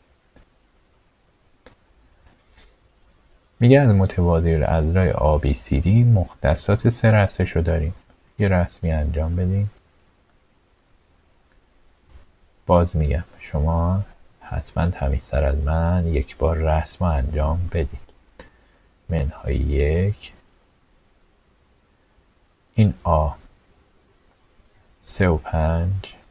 میگه از متوازی الاضلاع ABCD مختصات 3 رأسش رو داریم. یه رسمی انجام بدیم. باز میگم شما حتما تمیزتر از من یک بار رسم رو انجام بدید. منهای 1 این آ 3/5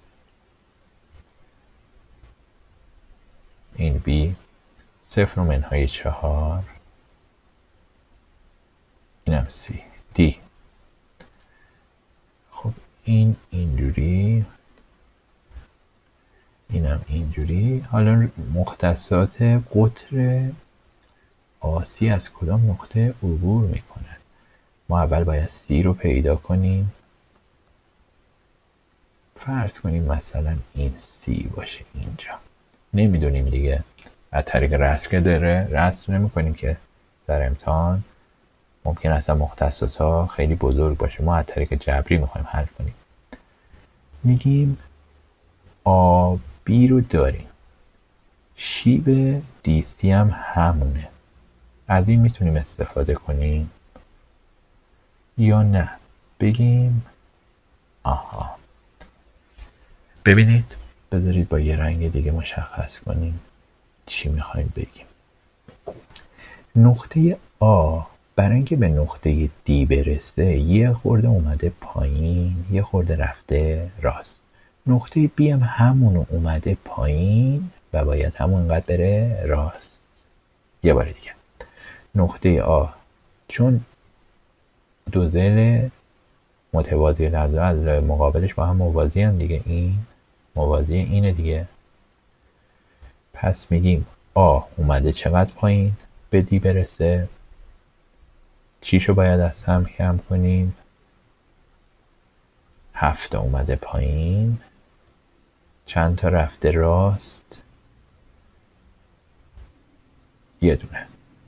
این بی 0 منهای 4 اینم سی دی. خب این اینجوری اینم اینجوری. حالا مختصات قطر آسی از کدام نقطه عبور میکنه؟ ما اول باید سی رو پیدا کنیم. فرض کنیم مثلا این سی باشه اینجا. نمیدونیم دیگه، از طریق رسم که داره رسم نمی کنیم که سر امتحان ممکن اصلا مختصات ها خیلی بزرگ باشه. ما از طریق جبری میخوایم حل کنیم. میگیم آ بی رو داریم، شیب دی سی هم همونه. از این میتونیم استفاده کنیم یا نه بگیم آها. ببینید بذارید با یه رنگ دیگه مشخص کنیم چی میخوایم بگیم. نقطه آ برای اینکه به نقطه دی برسه یه خورده اومده پایین یه خورده رفته راست. نقطه بی هم همونو اومده پایین و باید همونقدر بره راست. یه بار دیگه نقطه آ چون دو ضلع متوازی الاضلاع از مقابلش با هم موازی هم دیگه، این موازی اینه دیگه. پس میگیم آ اومده چقدر پایین به دی برسه، چیشو باید از هم کم کنیم، 7 اومده پایین، چند تا رفته راست، یه دونه.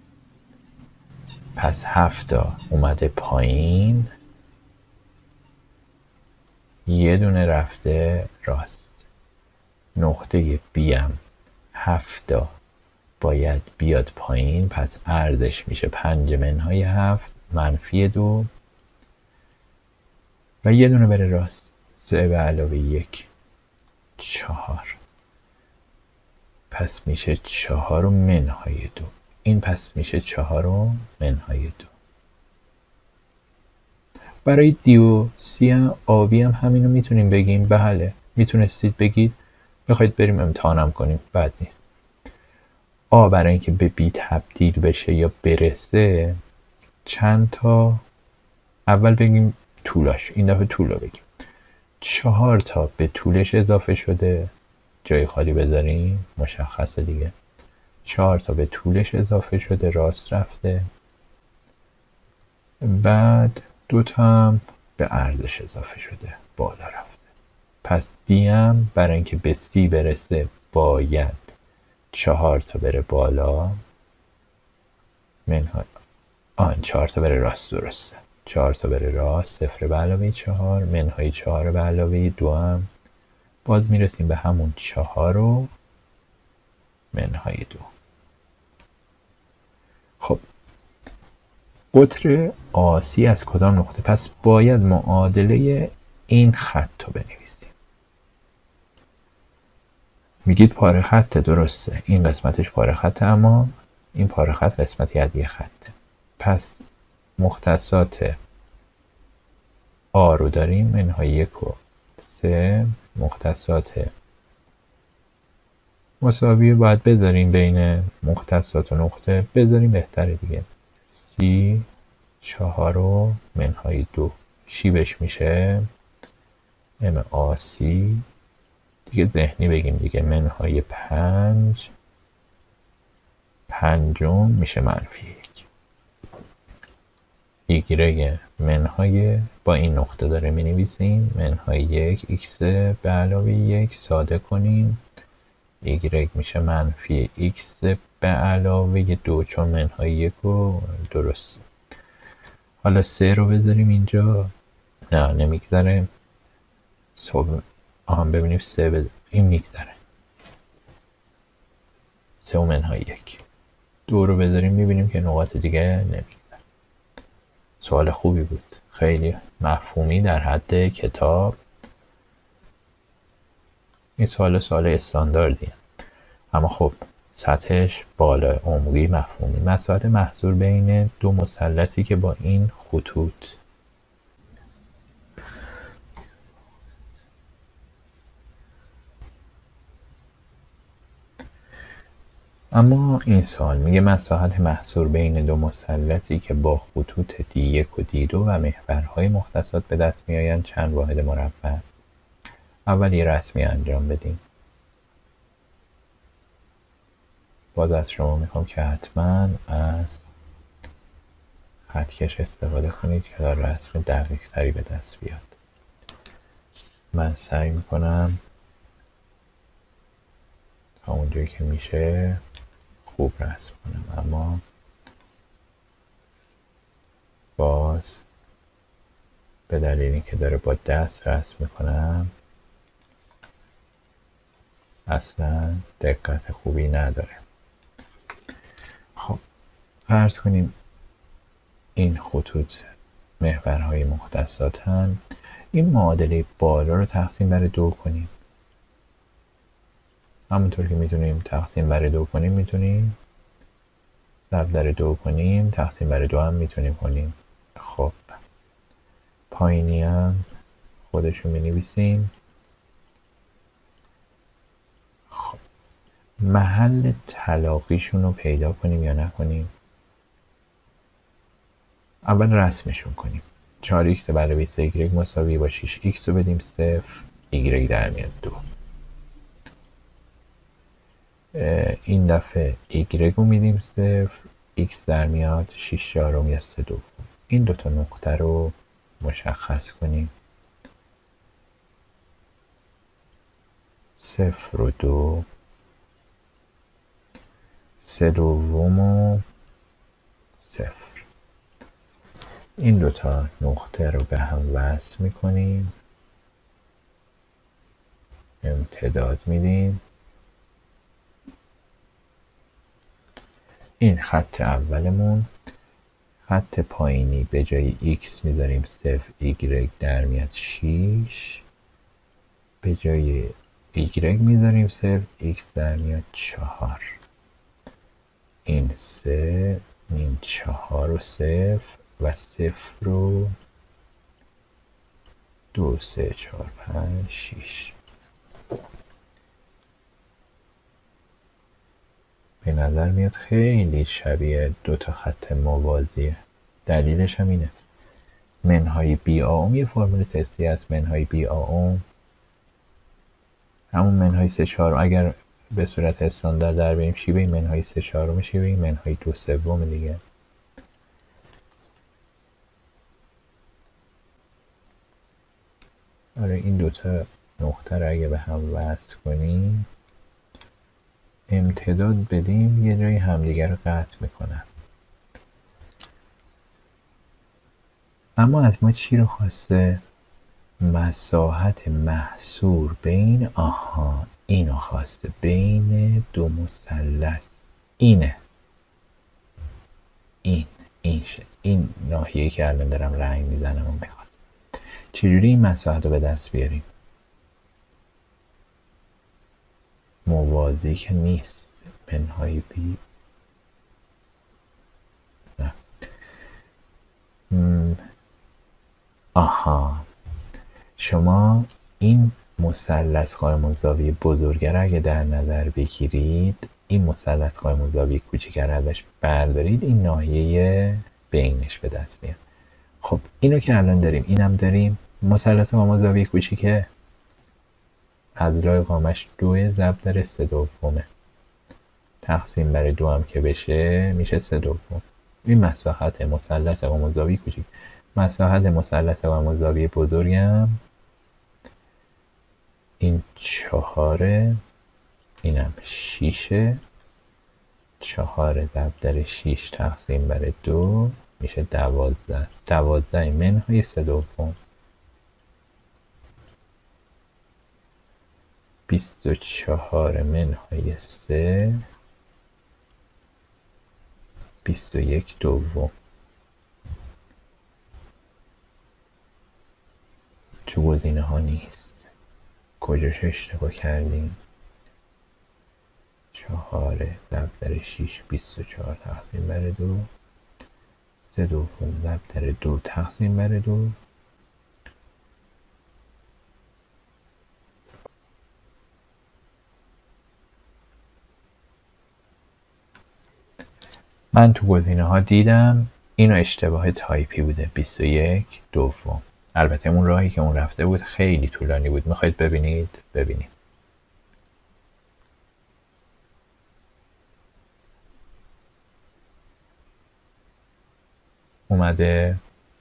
پس 7 اومده پایین، یه دونه رفته راست. نقطه بیم 7 باید بیاد پایین، پس ارزش میشه 5 منهای 7 منفی 2 و یه دونه بره راست. 3 به علاوه 1 4، پس میشه 4 و منهای 2. این پس میشه 4 و منهای 2. برای دی و سی آبی هم همینو میتونیم بگیم. بله میتونستید بگید. بخواید بریم امتحانم کنیم بد نیست. آ برای اینکه به بی تبدیل بشه یا برسه چند تا، اول بگیم طولاش. این دفعه طول رو بگیم. 4 تا به طولش اضافه شده، جای خالی بذاریم مشخصه دیگه. 4 تا به طولش اضافه شده، راست رفته. بعد 2 تا هم به عرضش اضافه شده، بالا رفته. پس دی هم برای اینکه به سی برسه باید 4 تا بره بالا منهای 4 تا بره راست. درسته، 4 تا بره راست. 0 به علاوه 4 منهای 4 به علاوه 2 هم باز میرسیم به همون 4 و منهای 2. خب قطر آسی از کدام نقطه؟ پس باید معادله این خط رو بنویسیم. میگید پاره خطه، درسته، این قسمتش پاره خطه، اما این پاره خط قسمتی از یه خطه. پس مختصات آ رو داریم منهای 1 و 3. مختصات مساوی باید بذاریم بین مختصات و نقطه، بذاریم بهتره دیگه. سی 4 و منهای 2 شیبش میشه ام آسی دیگه، ذهنی بگیم دیگه، منهای 5 پنجم میشه منفی 1. ایگرگ منهای با این نقطه داره می نویسیم منهای 1 ایکس به علاوه 1 ساده کنیم، ایگرگ میشه منفی ایکس به علاوه 2 چون منهای 1 رو درسته. حالا 3 رو بذاریم اینجا، نه نمیگذره. ببینیم 3 بذاریم، این میگذره. 3 و منهای 1. 2 رو بذاریم میبینیم که نقاط دیگه نمیگذره. سوال خوبی بود، خیلی مفهومی در حد کتاب. این سوال استانداردیه، اما خب سطحش بالا، عمقی، مفهومی. مساحت محصور بین دو مثلثی که با این خطوط. اما این سوال میگه مساحت محصور بین دو مثلثی که با خطوط D1 و D2 و محورهای مختصات به دست میآیند چند واحد مربع است؟ اول یه رسمی انجام بدیم. باز از شما میخوام که حتما از خطکش استفاده کنید که تا رسم دقیق تری به دست بیاد. من سعی میکنم تا اونجایی که میشه خوب رسم کنم، اما باز به دلیلی که داره با دست رسم میکنم اصلا دقت خوبی نداره. خب فرض کنیم این خطوط محورهای مختصاتن. این معادله بالا رو تقسیم بر 2 کنیم. همونطور که میتونیم تقسیم بر 2 کنیم میتونیم ضرب در 2 کنیم، تقسیم بر 2 هم میتونیم کنیم. خب پایینی هم خودشو مینویسیم. خب محل تلاقیشون رو پیدا کنیم یا نکنیم؟ اول رسمشون کنیم. 4x به علاوه 3y مساوی با 6x رو بدیم 0، y در میاد 2. این دفعه y رو میدیم 0، x در میاد 6 چهارم یا 3 دوم. این دوتا نقطه رو مشخص کنیم. 0 و 2، 3 دوم و 0. این دوتا نقطه رو به هم وصل میکنیم. امتداد میدیم. این خط اولمون. خط پایینی به جای x میذاریم 0 y در میاد 6. به جای y میذاریم 0 x در میاد 4. این 3 این 4 و 0 و 0 رو 2 3 4 5 6. به نظر میاد خیلی شبیه دوتا خط موازیه. دلیلش هم اینه. منهای بی آم یه فرمول تستی هست. منهای بی آم همون منهای 3 4 اگر به صورت استاندارد در بریم شیوه منهای 3 4 شیوه منهای 2 3 دیگه. آره این دوتا نقطه رو اگه به هم وصل کنیم امتداد بدیم یه جای همدیگر رو قطع میکنن. اما از ما چی رو خواسته؟ مساحت محصور بین اینو خواسته بین دو مثلث. اینه این ناحیه‌ای که الان دارم رنگ میزنم و میخواد. چجوری این مساحت رو به دست بیاریم؟ موازی که نیست. منهای بی نه. شما این مثلث قائم‌الزاویه بزرگه اگه در نظر بگیرید این مثلث قائم‌الزاویه کوچیکه ازش بردارید این ناحیه بینش به دست میاد. خب اینو که الان داریم اینم داریم. مثلث قائم‌الزاویه کوچیکه اضلاع قامش 2 ضرب در 3/2 تقسیم بر 2 هم که بشه میشه 3/2. این مساحت مثلث قائم‌الزاویه کوچیک. مساحت مثلث قائم‌الزاویه بزرگم این 4 اینم 6. 4 ضرب در 6 تقسیم بر 2 میشه 12. 12 منهای 3/2 24 منهای 3 21/2. تو گزینه ها نیست. کجاش اشتباه کردیم؟ 4 ضرب در 6 24 تقسیم بر 2 3/2 ضرب در 2 تقسیم بر 2 من تو گزینه ها دیدم اینو اشتباه تایپی بوده 21/2. البته اون راهی که اون رفته بود خیلی طولانی بود. میخواید ببینید؟ ببینید. اومده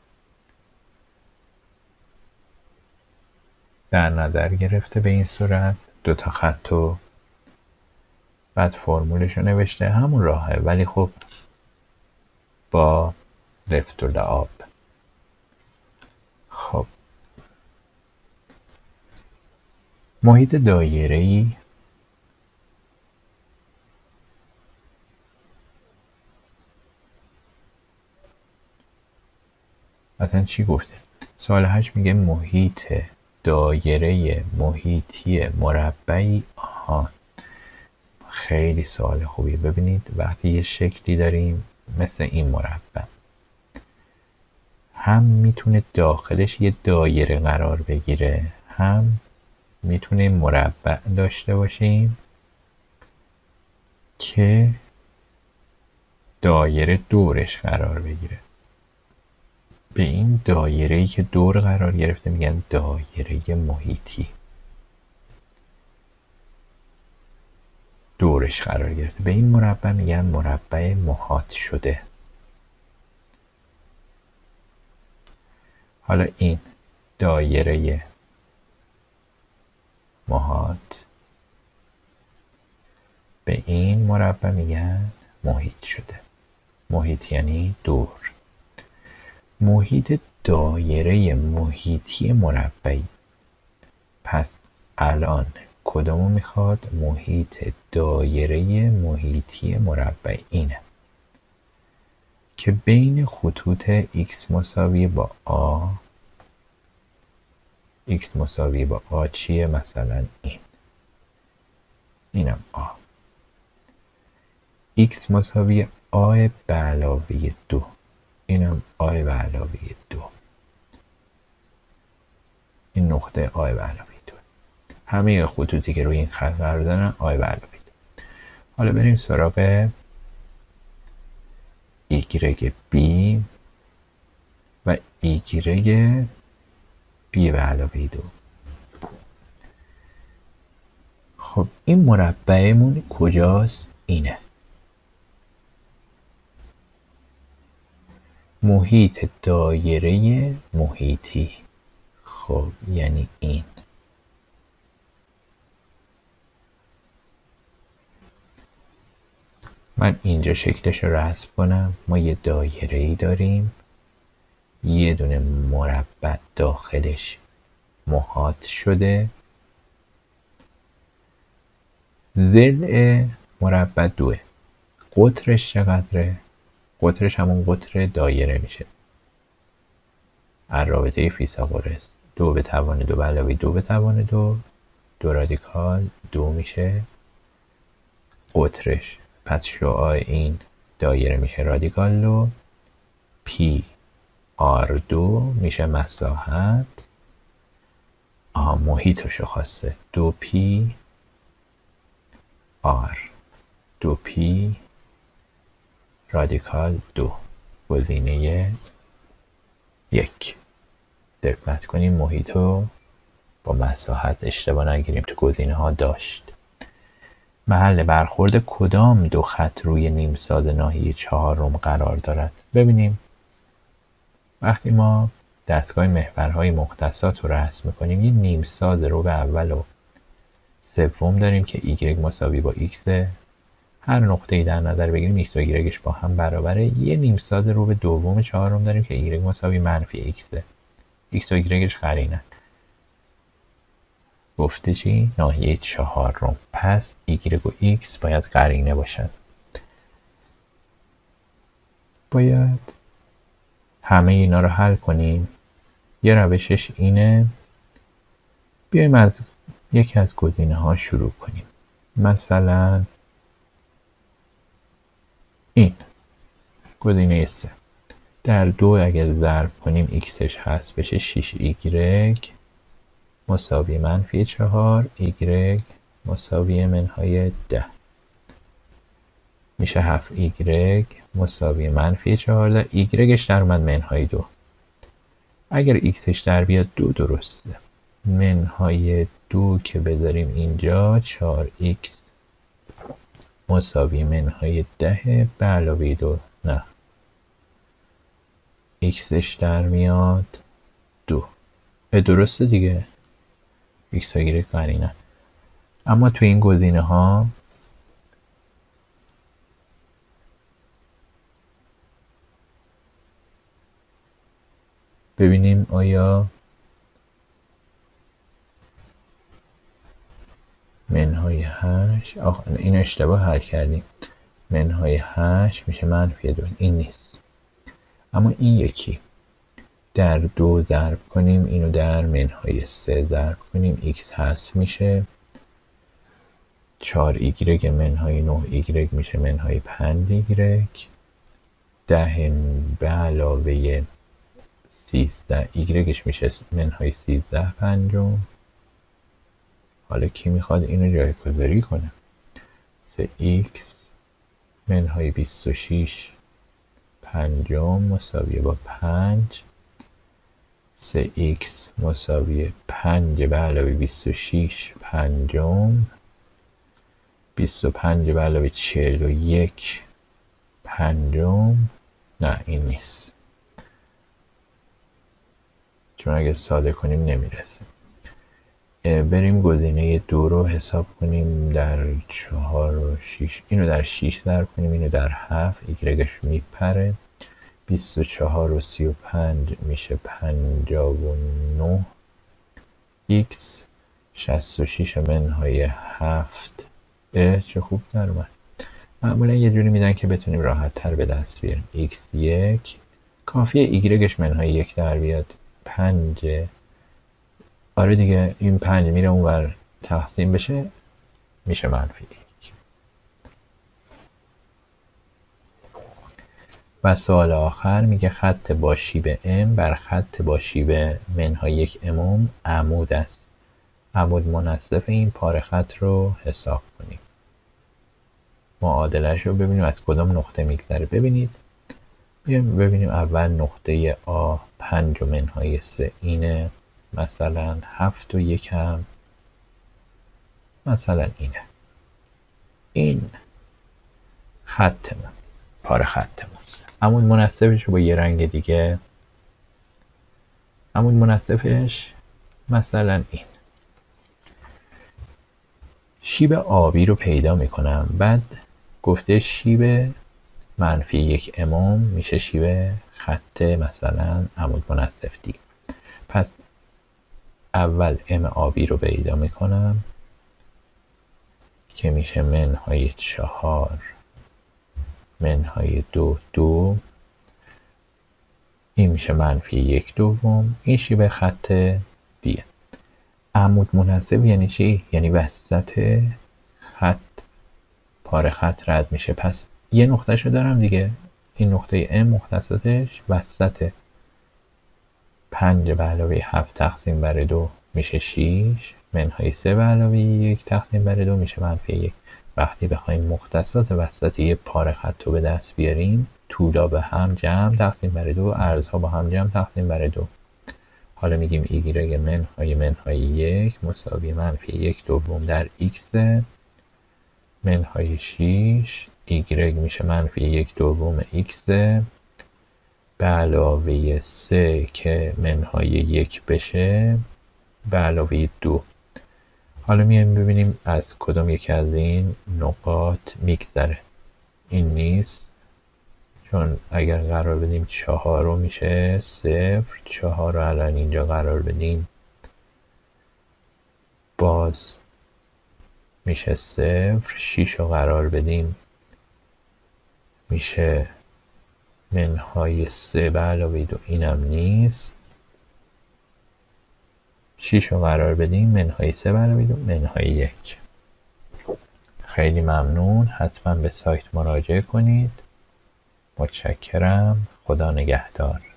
در نظر گرفته به این صورت دوتا خط و بعد فرمولش رو نوشته همون راهه ولی خب با لفت و لعاب. خب محیط دایره‌ای مثلا چی گفته؟ سوال 8 میگه محیط دایره محیطی مربعی. خیلی سوال خوبیه. ببینید وقتی یه شکلی داریم مثل این مربع هم میتونه داخلش یه دایره قرار بگیره هم میتونه مربع داشته باشیم که دایره دورش قرار بگیره. به این دایره‌ای که دور قرار گرفته میگن دایره محیطی. دورش قرار گرفته. به این مربع میگن مربع محاط شده. حالا این دایره محاط به این مربع میگن محیط شده. محیط یعنی دور. محیط دایره محیطی مربعی. پس الان کدومو میخواد؟ محیط دایره محیطی مربع اینه که بین خطوط x مساوی با x مساوی با a چیه؟ مثلا اینم a. x مساوی a به علاوه 2، اینم a به علاوه 2. این نقطه a به علاوه 2. همه خطوطی که روی این خط قرار دارن a به علاوه 2. حالا بریم سراغ y b و y b به علاوه 2. خب این مربعمون کجاست؟ اینه. محیط دایره محیطی. خب یعنی این. من اینجا شکلش رو رسم کنم. ما یه دایره ای داریم، یه دونه مربع داخلش محاط شده، ضلع مربع 2. قطرش چقدره؟ قطرش همون قطر دایره میشه. رابطه فیثاغورس 2 به توان 2 به علاوه 2 به توان 2، 2 رادیکال 2 میشه قطرش. پس شعاع این دایره میشه رادیکال 2، پی آر 2 میشه مساحت. محیطشو خواسته 2 پی آر، 2 پی رادیکال 2 گزینه 1. دقت کنیم محیطو با مساحت اشتباه نگیریم، تو گزینه ها داشت. محل برخورد کدام دو خط روی نیمساد ناحیه 4 قرار دارد؟ ببینیم وقتی ما دستگاه محورهای مختصات رو رسم میکنیم، یه نیمساد رو به اول و سوم داریم که y مساوی با x. هر نقطه‌ای در نظر بگیریم x و y با هم برابره. یه نیمساد رو به دوم 4 داریم که y مساوی منفی x. x و y قرینن. گفته چی؟ ناحیه 4. پس y و x باید قرینه باشن. باید همه اینا رو حل کنیم. یه روشش اینه، بیایم از یکی از گزینه ها شروع کنیم. مثلا این گزینه 3 در 2 اگر ضرب کنیم xش هست بشه 6y مساوی منفی 4، y مساوی منهای 10 میشه 7y مساوی منفی 14. یش در اومد منهای 2. اگر xش در بیاد 2 درسته. منهای 2 که بذاریم اینجا 4x مساوی منهای 10 به علاوه 2. نه، xش در میاد 2. درسته دیگه، x و y قرینه. اما تو این گزینه ها ببینیم آیا منهای 8 این اشتباه حل کردیم. منهای 8 میشه منفی 2. این نیست. اما این یکی در 2 ضرب کنیم، اینو در منهای 3 ضرب کنیم، x هست میشه 4y منهای 9y میشه منهای 5y. 10 به علاوه 13 یش میشه منهای 13 پنجم. حالا کی میخواد اینو جایگذاری کنه؟ 3x منهای 26 پنجم مساویه با 5. 3x مساوی 5 به علاوه 26 پنجم. 25 به علاوه 41 پنجم. نه این نیست، چون اگه ساده کنیم نمیرسه. بریم گزینه 2 رو حساب کنیم. در 4 و 6 اینو در 6 ضرب کنیم، اینو در 7 یش میپره. 24 و 35 میشه 59 x 66 منهای 7. چه خوب در اومد. معمولا یه جوری میدن که بتونیم راحت تر به دست بیاریم. x1 کافیه ایگرگش منهای 1 در بیاد. 5. آره دیگه این 5 میره اونور تقسیم بشه میشه منفی 1. و سوال آخر میگه خط با شیب m بر خط با شیب منهای 1 امم عمود است. عمود منصف این پاره خط رو حساب کنیم. معادلش رو ببینیم از کدام نقطه میگذره. ببینید بیایم ببینیم اول نقطه آ 5 و منهای 3 اینه، مثلا 7 و 1 هم مثلا اینه. این خط من، پاره خط من. عمود منصفش رو با یه رنگ دیگه، عمود منصفش مثلا این. شیب آبی رو پیدا میکنم. بعد گفته شیب منفی 1 امم میشه شیب خط مثلا عمود منصف دی. پس اول ام آبی رو پیدا میکنم که میشه منهای 4 منهای 2. این میشه منفی 1 دوم. این شیب خط دیه. عمود منصف یعنی چی؟ یعنی وسط خط پاره خط رد میشه. پس یه نقطه شو دارم دیگه. این نقطه ام مختصاتش وسط 5 به علاوه 7 تقسیم بر 2 میشه 6 منهای 3 به علاوه 1 تقسیم بر 2 میشه منفی 1. وقتی بخوایم مختصات وسط یه پاره خط رو به دست بیاریم، طولا به هم جمع تقسیم بر 2، عرضها با هم جمع تقسیم بر 2. حالا میگیم ایگرگ منهای 1 مساوی منفی 1 دوم در x منهای 6 ایگرگ میشه منفی 1 دوم x به علاوه 3 که منهای 1 بشه به علاوه 2. حالا میایم ببینیم از کدام یک از این نقاط میگذره. این نیست، چون اگر قرار بدیم 4 رو میشه 0. 4 رو الان اینجا قرار بدیم باز میشه 0. 6 رو قرار بدیم میشه منهای 3 به علاوه 2. اینم نیست. 6 رو قرار بدیم منهای 3 به علاوه 2 منهای 1. خیلی ممنون. حتما به سایت مراجعه کنید. متشکرم. خدا نگهدار.